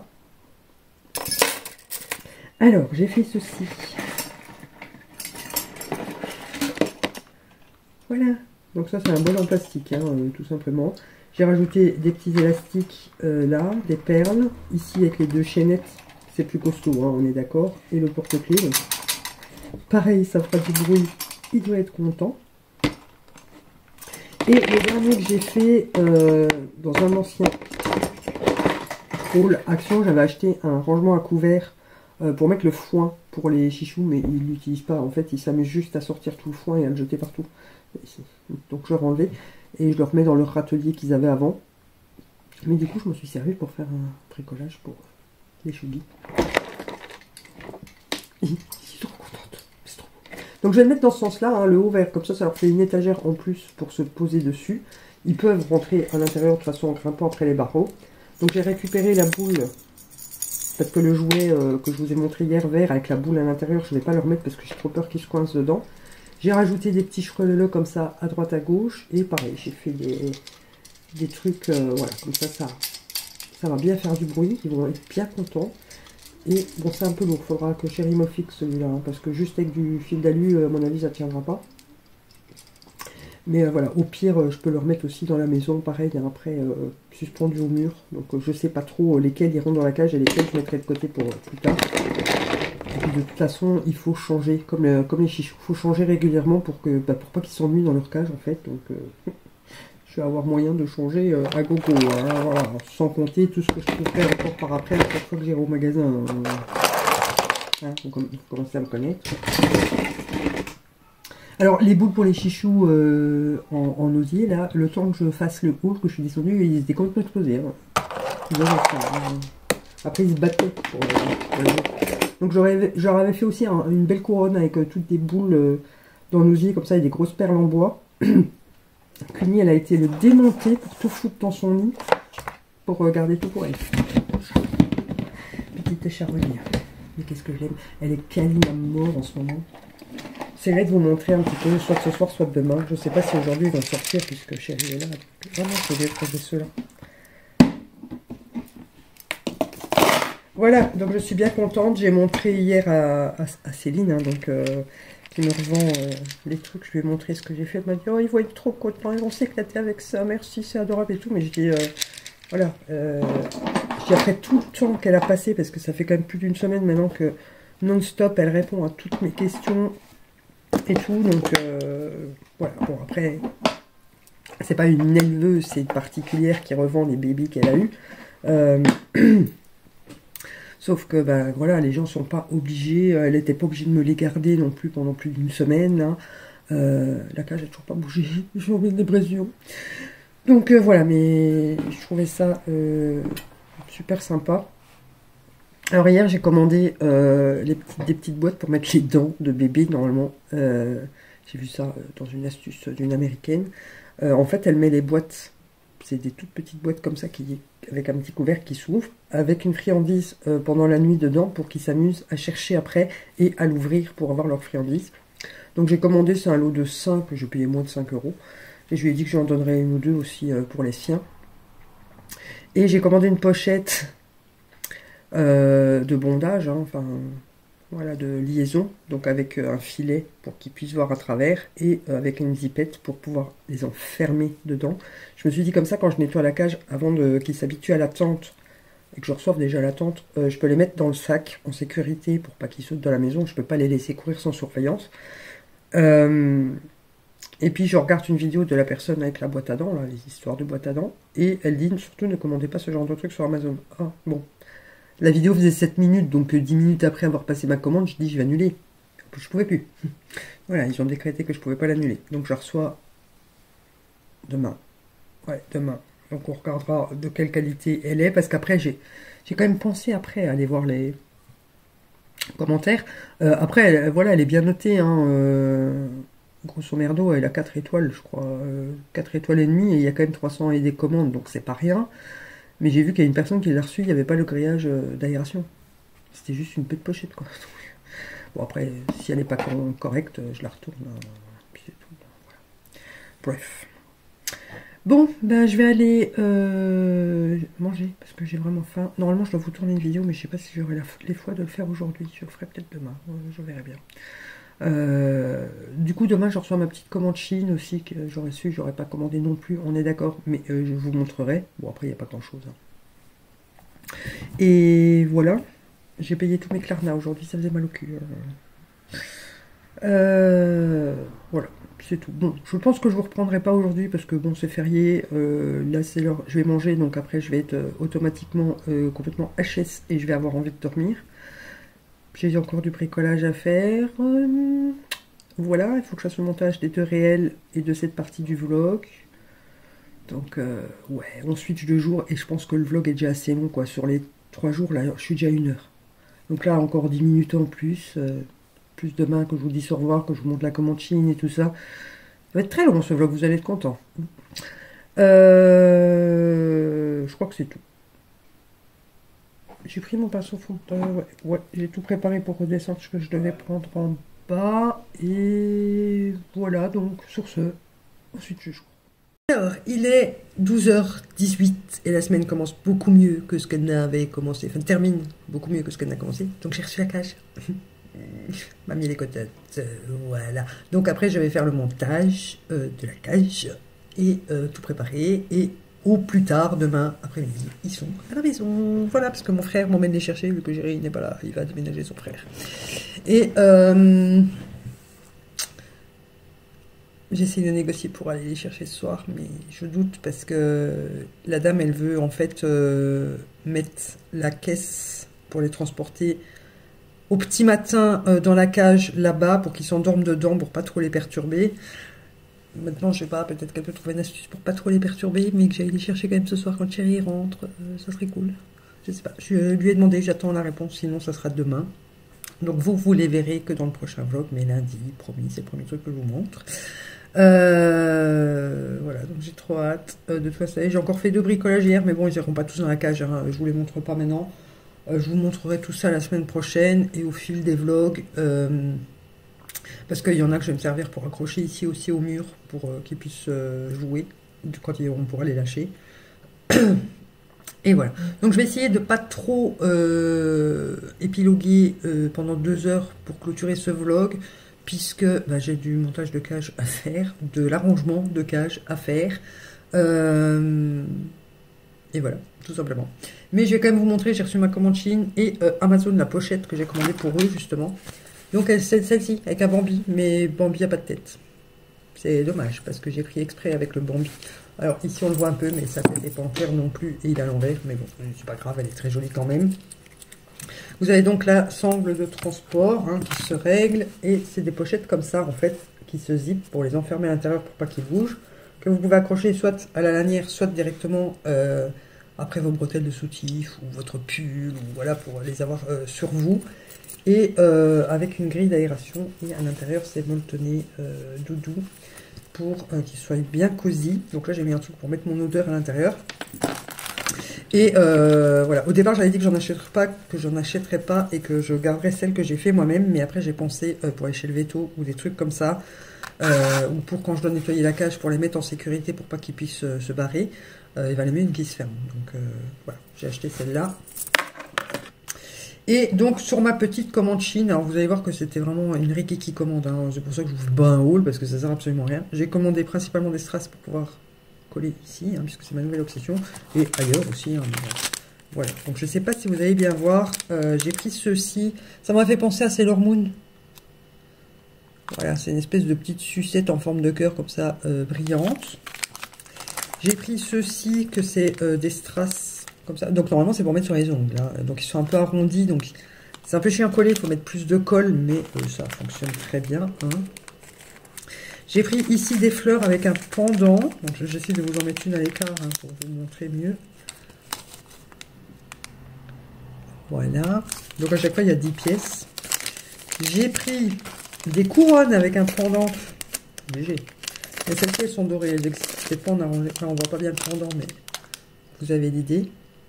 Alors, j'ai fait ceci. Voilà. Donc ça, c'est un bol en plastique, hein, euh, tout simplement. J'ai rajouté des petits élastiques euh, là, des perles. Ici, avec les deux chaînettes, c'est plus costaud, hein, on est d'accord. Et le porte-clés. Pareil, ça fera du bruit. Il doit être content. Et le dernier que j'ai fait euh, dans un ancien Action, j'avais acheté un rangement à couvert euh, pour mettre le foin pour les chichous, mais il l'utilise pas. En fait, il s'amuse juste à sortir tout le foin et à le jeter partout. Donc je leur enlève et je le remets dans leur râtelier qu'ils avaient avant. Mais du coup, je me suis servi pour faire un bricolage pour les choubis. Je suis trop contente. C'est trop beau. Donc je vais le mettre dans ce sens-là, hein, le haut vert. Comme ça, ça leur fait une étagère en plus pour se poser dessus. Ils peuvent rentrer à l'intérieur de toute façon en grimpant après les barreaux. Donc j'ai récupéré la boule. Parce que le jouet euh, que je vous ai montré hier vert avec la boule à l'intérieur, je ne vais pas le remettre parce que j'ai trop peur qu'il se coince dedans. J'ai rajouté des petits chreleleux comme ça à droite à gauche. Et pareil, j'ai fait des, des trucs, euh, voilà, comme ça, ça, ça va bien faire du bruit. Ils vont être bien contents. Et bon, c'est un peu lourd, il faudra que Chérie me fixe celui-là. Hein, parce que juste avec du fil d'alu, à mon avis, ça ne tiendra pas. Mais euh, voilà, au pire, euh, je peux le remettre aussi dans la maison, pareil, hein, après, euh, suspendu au mur. Donc euh, je sais pas trop euh, lesquels iront dans la cage et lesquels je mettrai de côté pour euh, plus tard. Et puis de toute façon, il faut changer, comme, euh, comme les chichous, il faut changer régulièrement pour que bah, pour pas qu'ils s'ennuient dans leur cage en fait. Donc euh, je vais avoir moyen de changer euh, à gogo, hein, voilà, sans compter tout ce que je trouverai encore par après à chaque fois que j'irai au magasin. Euh, hein, vous commencez à me connaître. Alors, les boules pour les chichous euh, en, en osier, là, le temps que je fasse le haut, que je suis descendue, ils étaient complètement explosés. Hein. Ils avaient ça, hein. Après, ils se battaient. Pour, pour les Donc, j'aurais avais fait aussi un, une belle couronne avec euh, toutes des boules euh, dans l'osier, comme ça, et des grosses perles en bois. Cluny, elle a été le démonter pour tout foutre dans son nid, pour euh, garder tout pour elle. Petite charbonnière. Mais qu'est-ce que j'aime. Elle est câline à mort en ce moment. J'essaierai de vous montrer un petit peu, soit ce soir, soit demain. Je ne sais pas si aujourd'hui ils vont sortir, puisque Chérie est là. Ah non, je vais trouver ceux-là. Voilà, donc je suis bien contente. J'ai montré hier à, à, à Céline, hein, donc, euh, qui me revend euh, les trucs. Je lui ai montré ce que j'ai fait. Elle m'a dit, oh, ils vont être trop contents, ils vont s'éclater avec ça. Merci, c'est adorable et tout. Mais je dis, euh, voilà. Euh, je dis, après tout le temps qu'elle a passé, parce que ça fait quand même plus d'une semaine maintenant que non-stop, elle répond à toutes mes questions. Et tout, donc euh, voilà. Bon, après, c'est pas une éleveuse, c'est une particulière qui revend les bébés qu'elle a eu. Euh, sauf que, ben voilà, les gens sont pas obligés, elle n'était pas obligée de me les garder non plus pendant plus d'une semaine. Hein. Euh, la cage n'a toujours pas bougé, j'ai envie de dépression. Donc euh, voilà, mais je trouvais ça euh, super sympa. Alors hier j'ai commandé euh, les petites, des petites boîtes pour mettre les dents de bébé normalement. Euh, j'ai vu ça dans une astuce d'une américaine. Euh, en fait elle met les boîtes, c'est des toutes petites boîtes comme ça qui, avec un petit couvercle qui s'ouvre, avec une friandise euh, pendant la nuit dedans pour qu'ils s'amusent à chercher après et à l'ouvrir pour avoir leur friandise. Donc j'ai commandé, c'est un lot de cinq, je payais moins de cinq euros. Et je lui ai dit que j'en donnerais une ou deux aussi euh, pour les siens. Et j'ai commandé une pochette Euh, de bondage, hein, enfin voilà, de liaison, donc avec euh, un filet pour qu'ils puissent voir à travers et euh, avec une zipette pour pouvoir les enfermer dedans. Je me suis dit comme ça, quand je nettoie la cage, avant qu'ils s'habituent à la tente et que je reçoive déjà la tente, euh, je peux les mettre dans le sac en sécurité pour pas qu'ils sautent dans la maison. Je peux pas les laisser courir sans surveillance. Euh, et puis je regarde une vidéo de la personne avec la boîte à dents, là, les histoires de boîte à dents, et elle dit surtout ne commandez pas ce genre de truc sur Amazon. Ah bon. La vidéo faisait sept minutes, donc dix minutes après avoir passé ma commande, je dis je vais annuler. Je pouvais plus. Voilà, ils ont décrété que je pouvais pas l'annuler. Donc je reçois demain. Ouais, demain. Donc on regardera de quelle qualité elle est, parce qu'après j'ai j'ai quand même pensé après à aller voir les commentaires. Euh, après, elle, voilà, elle est bien notée, hein. Euh, grosso merdo, elle a quatre étoiles, je crois. Euh, quatre étoiles et demie, et il y a quand même trois cents et des commandes, donc c'est pas rien. Mais j'ai vu qu'il y a une personne qui l'a reçu, il n'y avait pas le grillage d'aération. C'était juste une petite pochette, quoi. Bon, après, si elle n'est pas correcte, je la retourne. Puis c'est tout. Voilà. Bref. Bon, ben je vais aller euh, manger, parce que j'ai vraiment faim. Normalement, je dois vous tourner une vidéo, mais je ne sais pas si j'aurai les fois de le faire aujourd'hui. Je le ferai peut-être demain, je verrai bien. Euh, du coup, demain, je reçois ma petite commande Chine aussi, que j'aurais su, j'aurais pas commandé non plus, on est d'accord, mais euh, je vous montrerai. Bon, après, il n'y a pas grand-chose. Hein. Et voilà, j'ai payé tous mes Klarna aujourd'hui, ça faisait mal au cul. Euh, euh, voilà, c'est tout. Bon, je pense que je vous reprendrai pas aujourd'hui, parce que bon, c'est férié, euh, là, c'est l'heure, je vais manger, donc après, je vais être euh, automatiquement euh, complètement H S, et je vais avoir envie de dormir. J'ai encore du bricolage à faire. Euh, voilà, il faut que je fasse le montage des deux réels et de cette partie du vlog. Donc, euh, ouais, on switch deux jours et je pense que le vlog est déjà assez long, quoi. Sur les trois jours, là, je suis déjà à une heure. Donc là, encore dix minutes en plus. Euh, plus demain, que je vous dis au revoir, que je vous montre la commande Chine et tout ça. Ça va être très long ce vlog, vous allez être content. Euh, je crois que c'est tout. J'ai pris mon pinceau fond de teint, ouais, ouais, j'ai tout préparé pour redescendre ce que je devais prendre en bas. Et voilà, donc sur ce, ensuite je joue. Alors, il est douze heures dix-huit et la semaine commence beaucoup mieux que ce qu'elle n'avait commencé. Enfin, termine beaucoup mieux que ce qu'elle n'a commencé. Donc j'ai reçu la cage. M'a mis les côtes. Euh, voilà. Donc après, je vais faire le montage euh, de la cage et euh, tout préparer. Et au plus tard, demain après-midi, ils sont à la maison. Voilà, parce que mon frère m'emmène les chercher, vu que Géry n'est pas là. Il va déménager son frère. Et euh, j'essaie de négocier pour aller les chercher ce soir, mais je doute parce que la dame, elle veut en fait euh, mettre la caisse pour les transporter au petit matin euh, dans la cage là-bas pour qu'ils s'endorment dedans pour pas trop les perturber. Maintenant, je sais pas, peut-être qu'elle peut trouver une astuce pour pas trop les perturber, mais que j'aille les chercher quand même ce soir quand Chéri rentre, euh, ça serait cool. Je sais pas, je lui ai demandé, j'attends la réponse, sinon ça sera demain. Donc vous, vous les verrez que dans le prochain vlog, mais lundi, promis, c'est le premier truc que je vous montre. Euh, voilà, donc j'ai trop hâte euh, de tout ça. J'ai encore fait deux bricolages hier, mais bon, ils iront pas tous dans la cage, hein, je vous les montre pas maintenant. Euh, je vous montrerai tout ça la semaine prochaine et au fil des vlogs, euh, parce qu'il y en a que je vais me servir pour accrocher ici aussi au mur, pour euh, qu'ils puissent euh, jouer quand ils, on pourra les lâcher. Et voilà. Donc je vais essayer de pas trop euh, épiloguer euh, pendant deux heures pour clôturer ce vlog, puisque bah, j'ai du montage de cage à faire, de l'arrangement de cage à faire. Euh, et voilà, tout simplement. Mais je vais quand même vous montrer, j'ai reçu ma commande Chine et euh, Amazon, la pochette que j'ai commandée pour eux, justement. Donc c'est celle-ci, avec un Bambi, mais Bambi n'a pas de tête. C'est dommage, parce que j'ai pris exprès avec le Bambi. Alors ici on le voit un peu, mais sa tête n'est pas entière non plus, et il est à l'envers, mais bon, c'est pas grave, elle est très jolie quand même. Vous avez donc la sangle de transport hein, qui se règle, et c'est des pochettes comme ça, en fait, qui se zippent pour les enfermer à l'intérieur pour pas qu'ils bougent, que vous pouvez accrocher soit à la lanière, soit directement euh, après vos bretelles de soutif, ou votre pull, ou voilà, pour les avoir euh, sur vous. Et euh, avec une grille d'aération, et à l'intérieur c'est molletonné euh, doudou, pour euh, qu'il soit bien cosy. Donc là j'ai mis un truc pour mettre mon odeur à l'intérieur. Et euh, voilà, au départ j'avais dit que j'en achèterais pas, que j'en achèterais pas et que je garderais celle que j'ai fait moi-même, mais après j'ai pensé euh, pour aller chez le veto ou des trucs comme ça, euh, ou pour quand je dois nettoyer la cage pour les mettre en sécurité pour pas qu'ils puissent euh, se barrer, euh, il valait mieux une qui se ferme. Donc euh, voilà, j'ai acheté celle-là. Et donc sur ma petite commande Chine, alors vous allez voir que c'était vraiment une rikiki commande, hein, c'est pour ça que je vous fais pas un haul parce que ça sert absolument à rien. J'ai commandé principalement des strass pour pouvoir coller ici, hein, puisque c'est ma nouvelle obsession, et ailleurs aussi. Hein, voilà, donc je sais pas si vous allez bien voir, euh, j'ai pris ceci, ça m'a fait penser à Sailor Moon. Voilà, c'est une espèce de petite sucette en forme de cœur comme ça, euh, brillante. J'ai pris ceci, que c'est euh, des strass. Comme ça. Donc normalement c'est pour mettre sur les ongles. Hein. Donc ils sont un peu arrondis. Donc c'est un peu chiant à coller. Il faut mettre plus de colle. Mais euh, ça fonctionne très bien. Hein. J'ai pris ici des fleurs avec un pendant. Donc j'essaie de vous en mettre une à l'écart hein, pour vous montrer mieux. Voilà. Donc à chaque fois il y a dix pièces. J'ai pris des couronnes avec un pendant léger. Mais celles-ci elles sont dorées. Elles n'existent pas en arrangé. Enfin, on voit pas bien le pendant mais vous avez l'idée.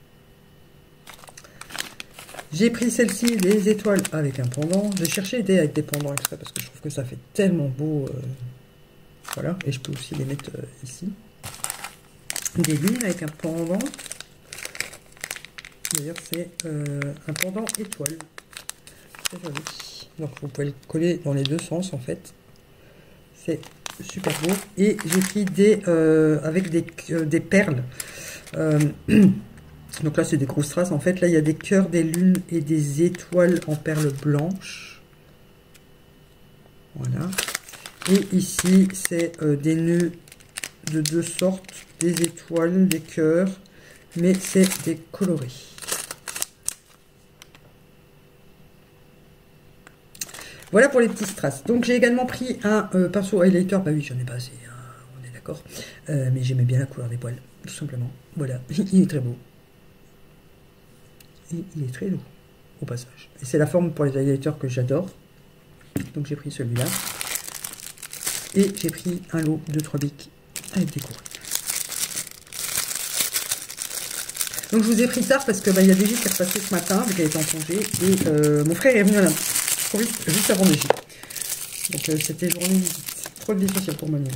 J'ai pris celle-ci, des étoiles avec un pendant. J'ai cherché des avec des pendants exprès parce que je trouve que ça fait tellement beau. Euh, voilà, et je peux aussi les mettre euh, ici. Des lunes avec un pendant. D'ailleurs, c'est euh, un pendant étoile. C'est joli. Donc, vous pouvez le coller dans les deux sens en fait. C'est super beau. Et j'ai pris des euh, avec des, euh, des perles. Euh, Donc là, c'est des grosses traces. En fait, là, il y a des cœurs, des lunes et des étoiles en perles blanches. Voilà. Et ici, c'est euh, des nœuds de deux sortes. Des étoiles, des cœurs. Mais c'est des colorés. Voilà pour les petits strass. Donc j'ai également pris un euh, pinceau highlighter. Bah oui, j'en ai pas assez, hein, on est d'accord. Euh, mais j'aimais bien la couleur des poils, tout simplement. Voilà, il est très beau. Et il est très lourd, au passage. Et c'est la forme pour les highlighters que j'adore. Donc j'ai pris celui-là. Et j'ai pris un lot de trois bics à être décoré. Donc je vous ai pris tard parce que bah, il y a des gîtes qui est repassé ce matin, vu qu'elle était en congé. Et euh, mon frère est venu là, trop vite, juste avant les gîtes. Donc euh, c'était journée trop difficile pour Manuel.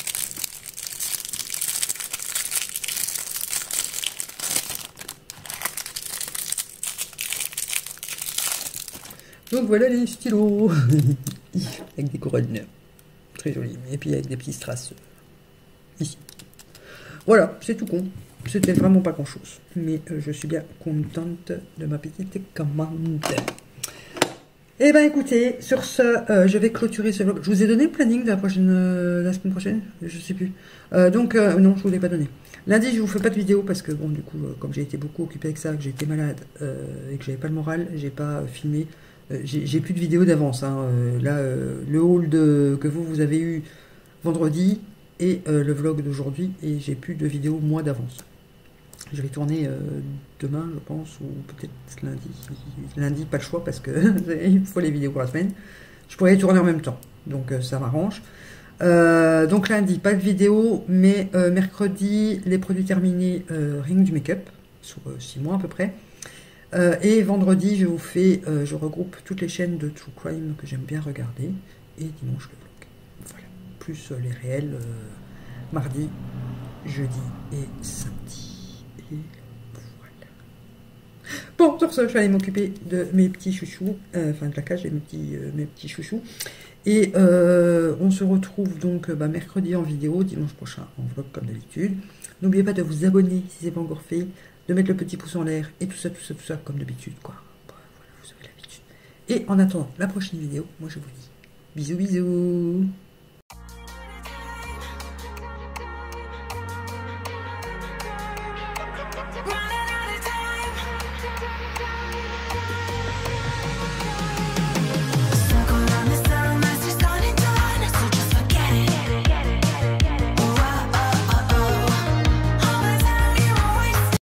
Donc voilà les stylos. Avec des couronnes. Très jolies. Et puis avec des petits strass ici. Voilà, c'est tout con. C'était vraiment pas grand chose. Mais euh, je suis bien contente de ma petite commande. Eh ben écoutez, sur ce, euh, je vais clôturer ce vlog. Je vous ai donné le planning de la prochaine, euh, la semaine prochaine, je sais plus. Euh, donc euh, non, je vous l'ai pas donné. Lundi, je vous fais pas de vidéo parce que bon, du coup, euh, comme j'ai été beaucoup occupée avec ça, que j'ai été malade euh, et que j'avais pas le moral, j'ai pas filmé. Euh, j'ai plus de vidéo d'avance. Hein. Euh, là, euh, le haul de, que vous vous avez eu vendredi et euh, le vlog d'aujourd'hui, et j'ai plus de vidéo mois d'avance. Je vais tourner euh, demain, je pense, ou peut-être lundi. Lundi, pas le choix, parce que il faut les vidéos pour la semaine. Je pourrais les tourner en même temps, donc euh, ça m'arrange. Euh, donc lundi, pas de vidéo, mais euh, mercredi, les produits terminés, euh, Ring du make-up, sur euh, six mois à peu près. Euh, et vendredi, je vous fais, euh, je regroupe toutes les chaînes de True Crime que j'aime bien regarder. Et dimanche, le vlog. Voilà. Plus euh, les réels, euh, mardi, jeudi et samedi. Et voilà. Bon, sur ce, je vais aller m'occuper de mes petits chouchous, euh, enfin de la cage et mes petits, euh, mes petits chouchous. Et euh, on se retrouve donc bah, mercredi en vidéo, dimanche prochain en vlog comme d'habitude. N'oubliez pas de vous abonner si ce n'est pas encore fait, de mettre le petit pouce en l'air et tout ça, tout ça, tout ça, comme d'habitude, quoi. Voilà, vous avez l'habitude. Et en attendant la prochaine vidéo, moi je vous dis bisous, bisous.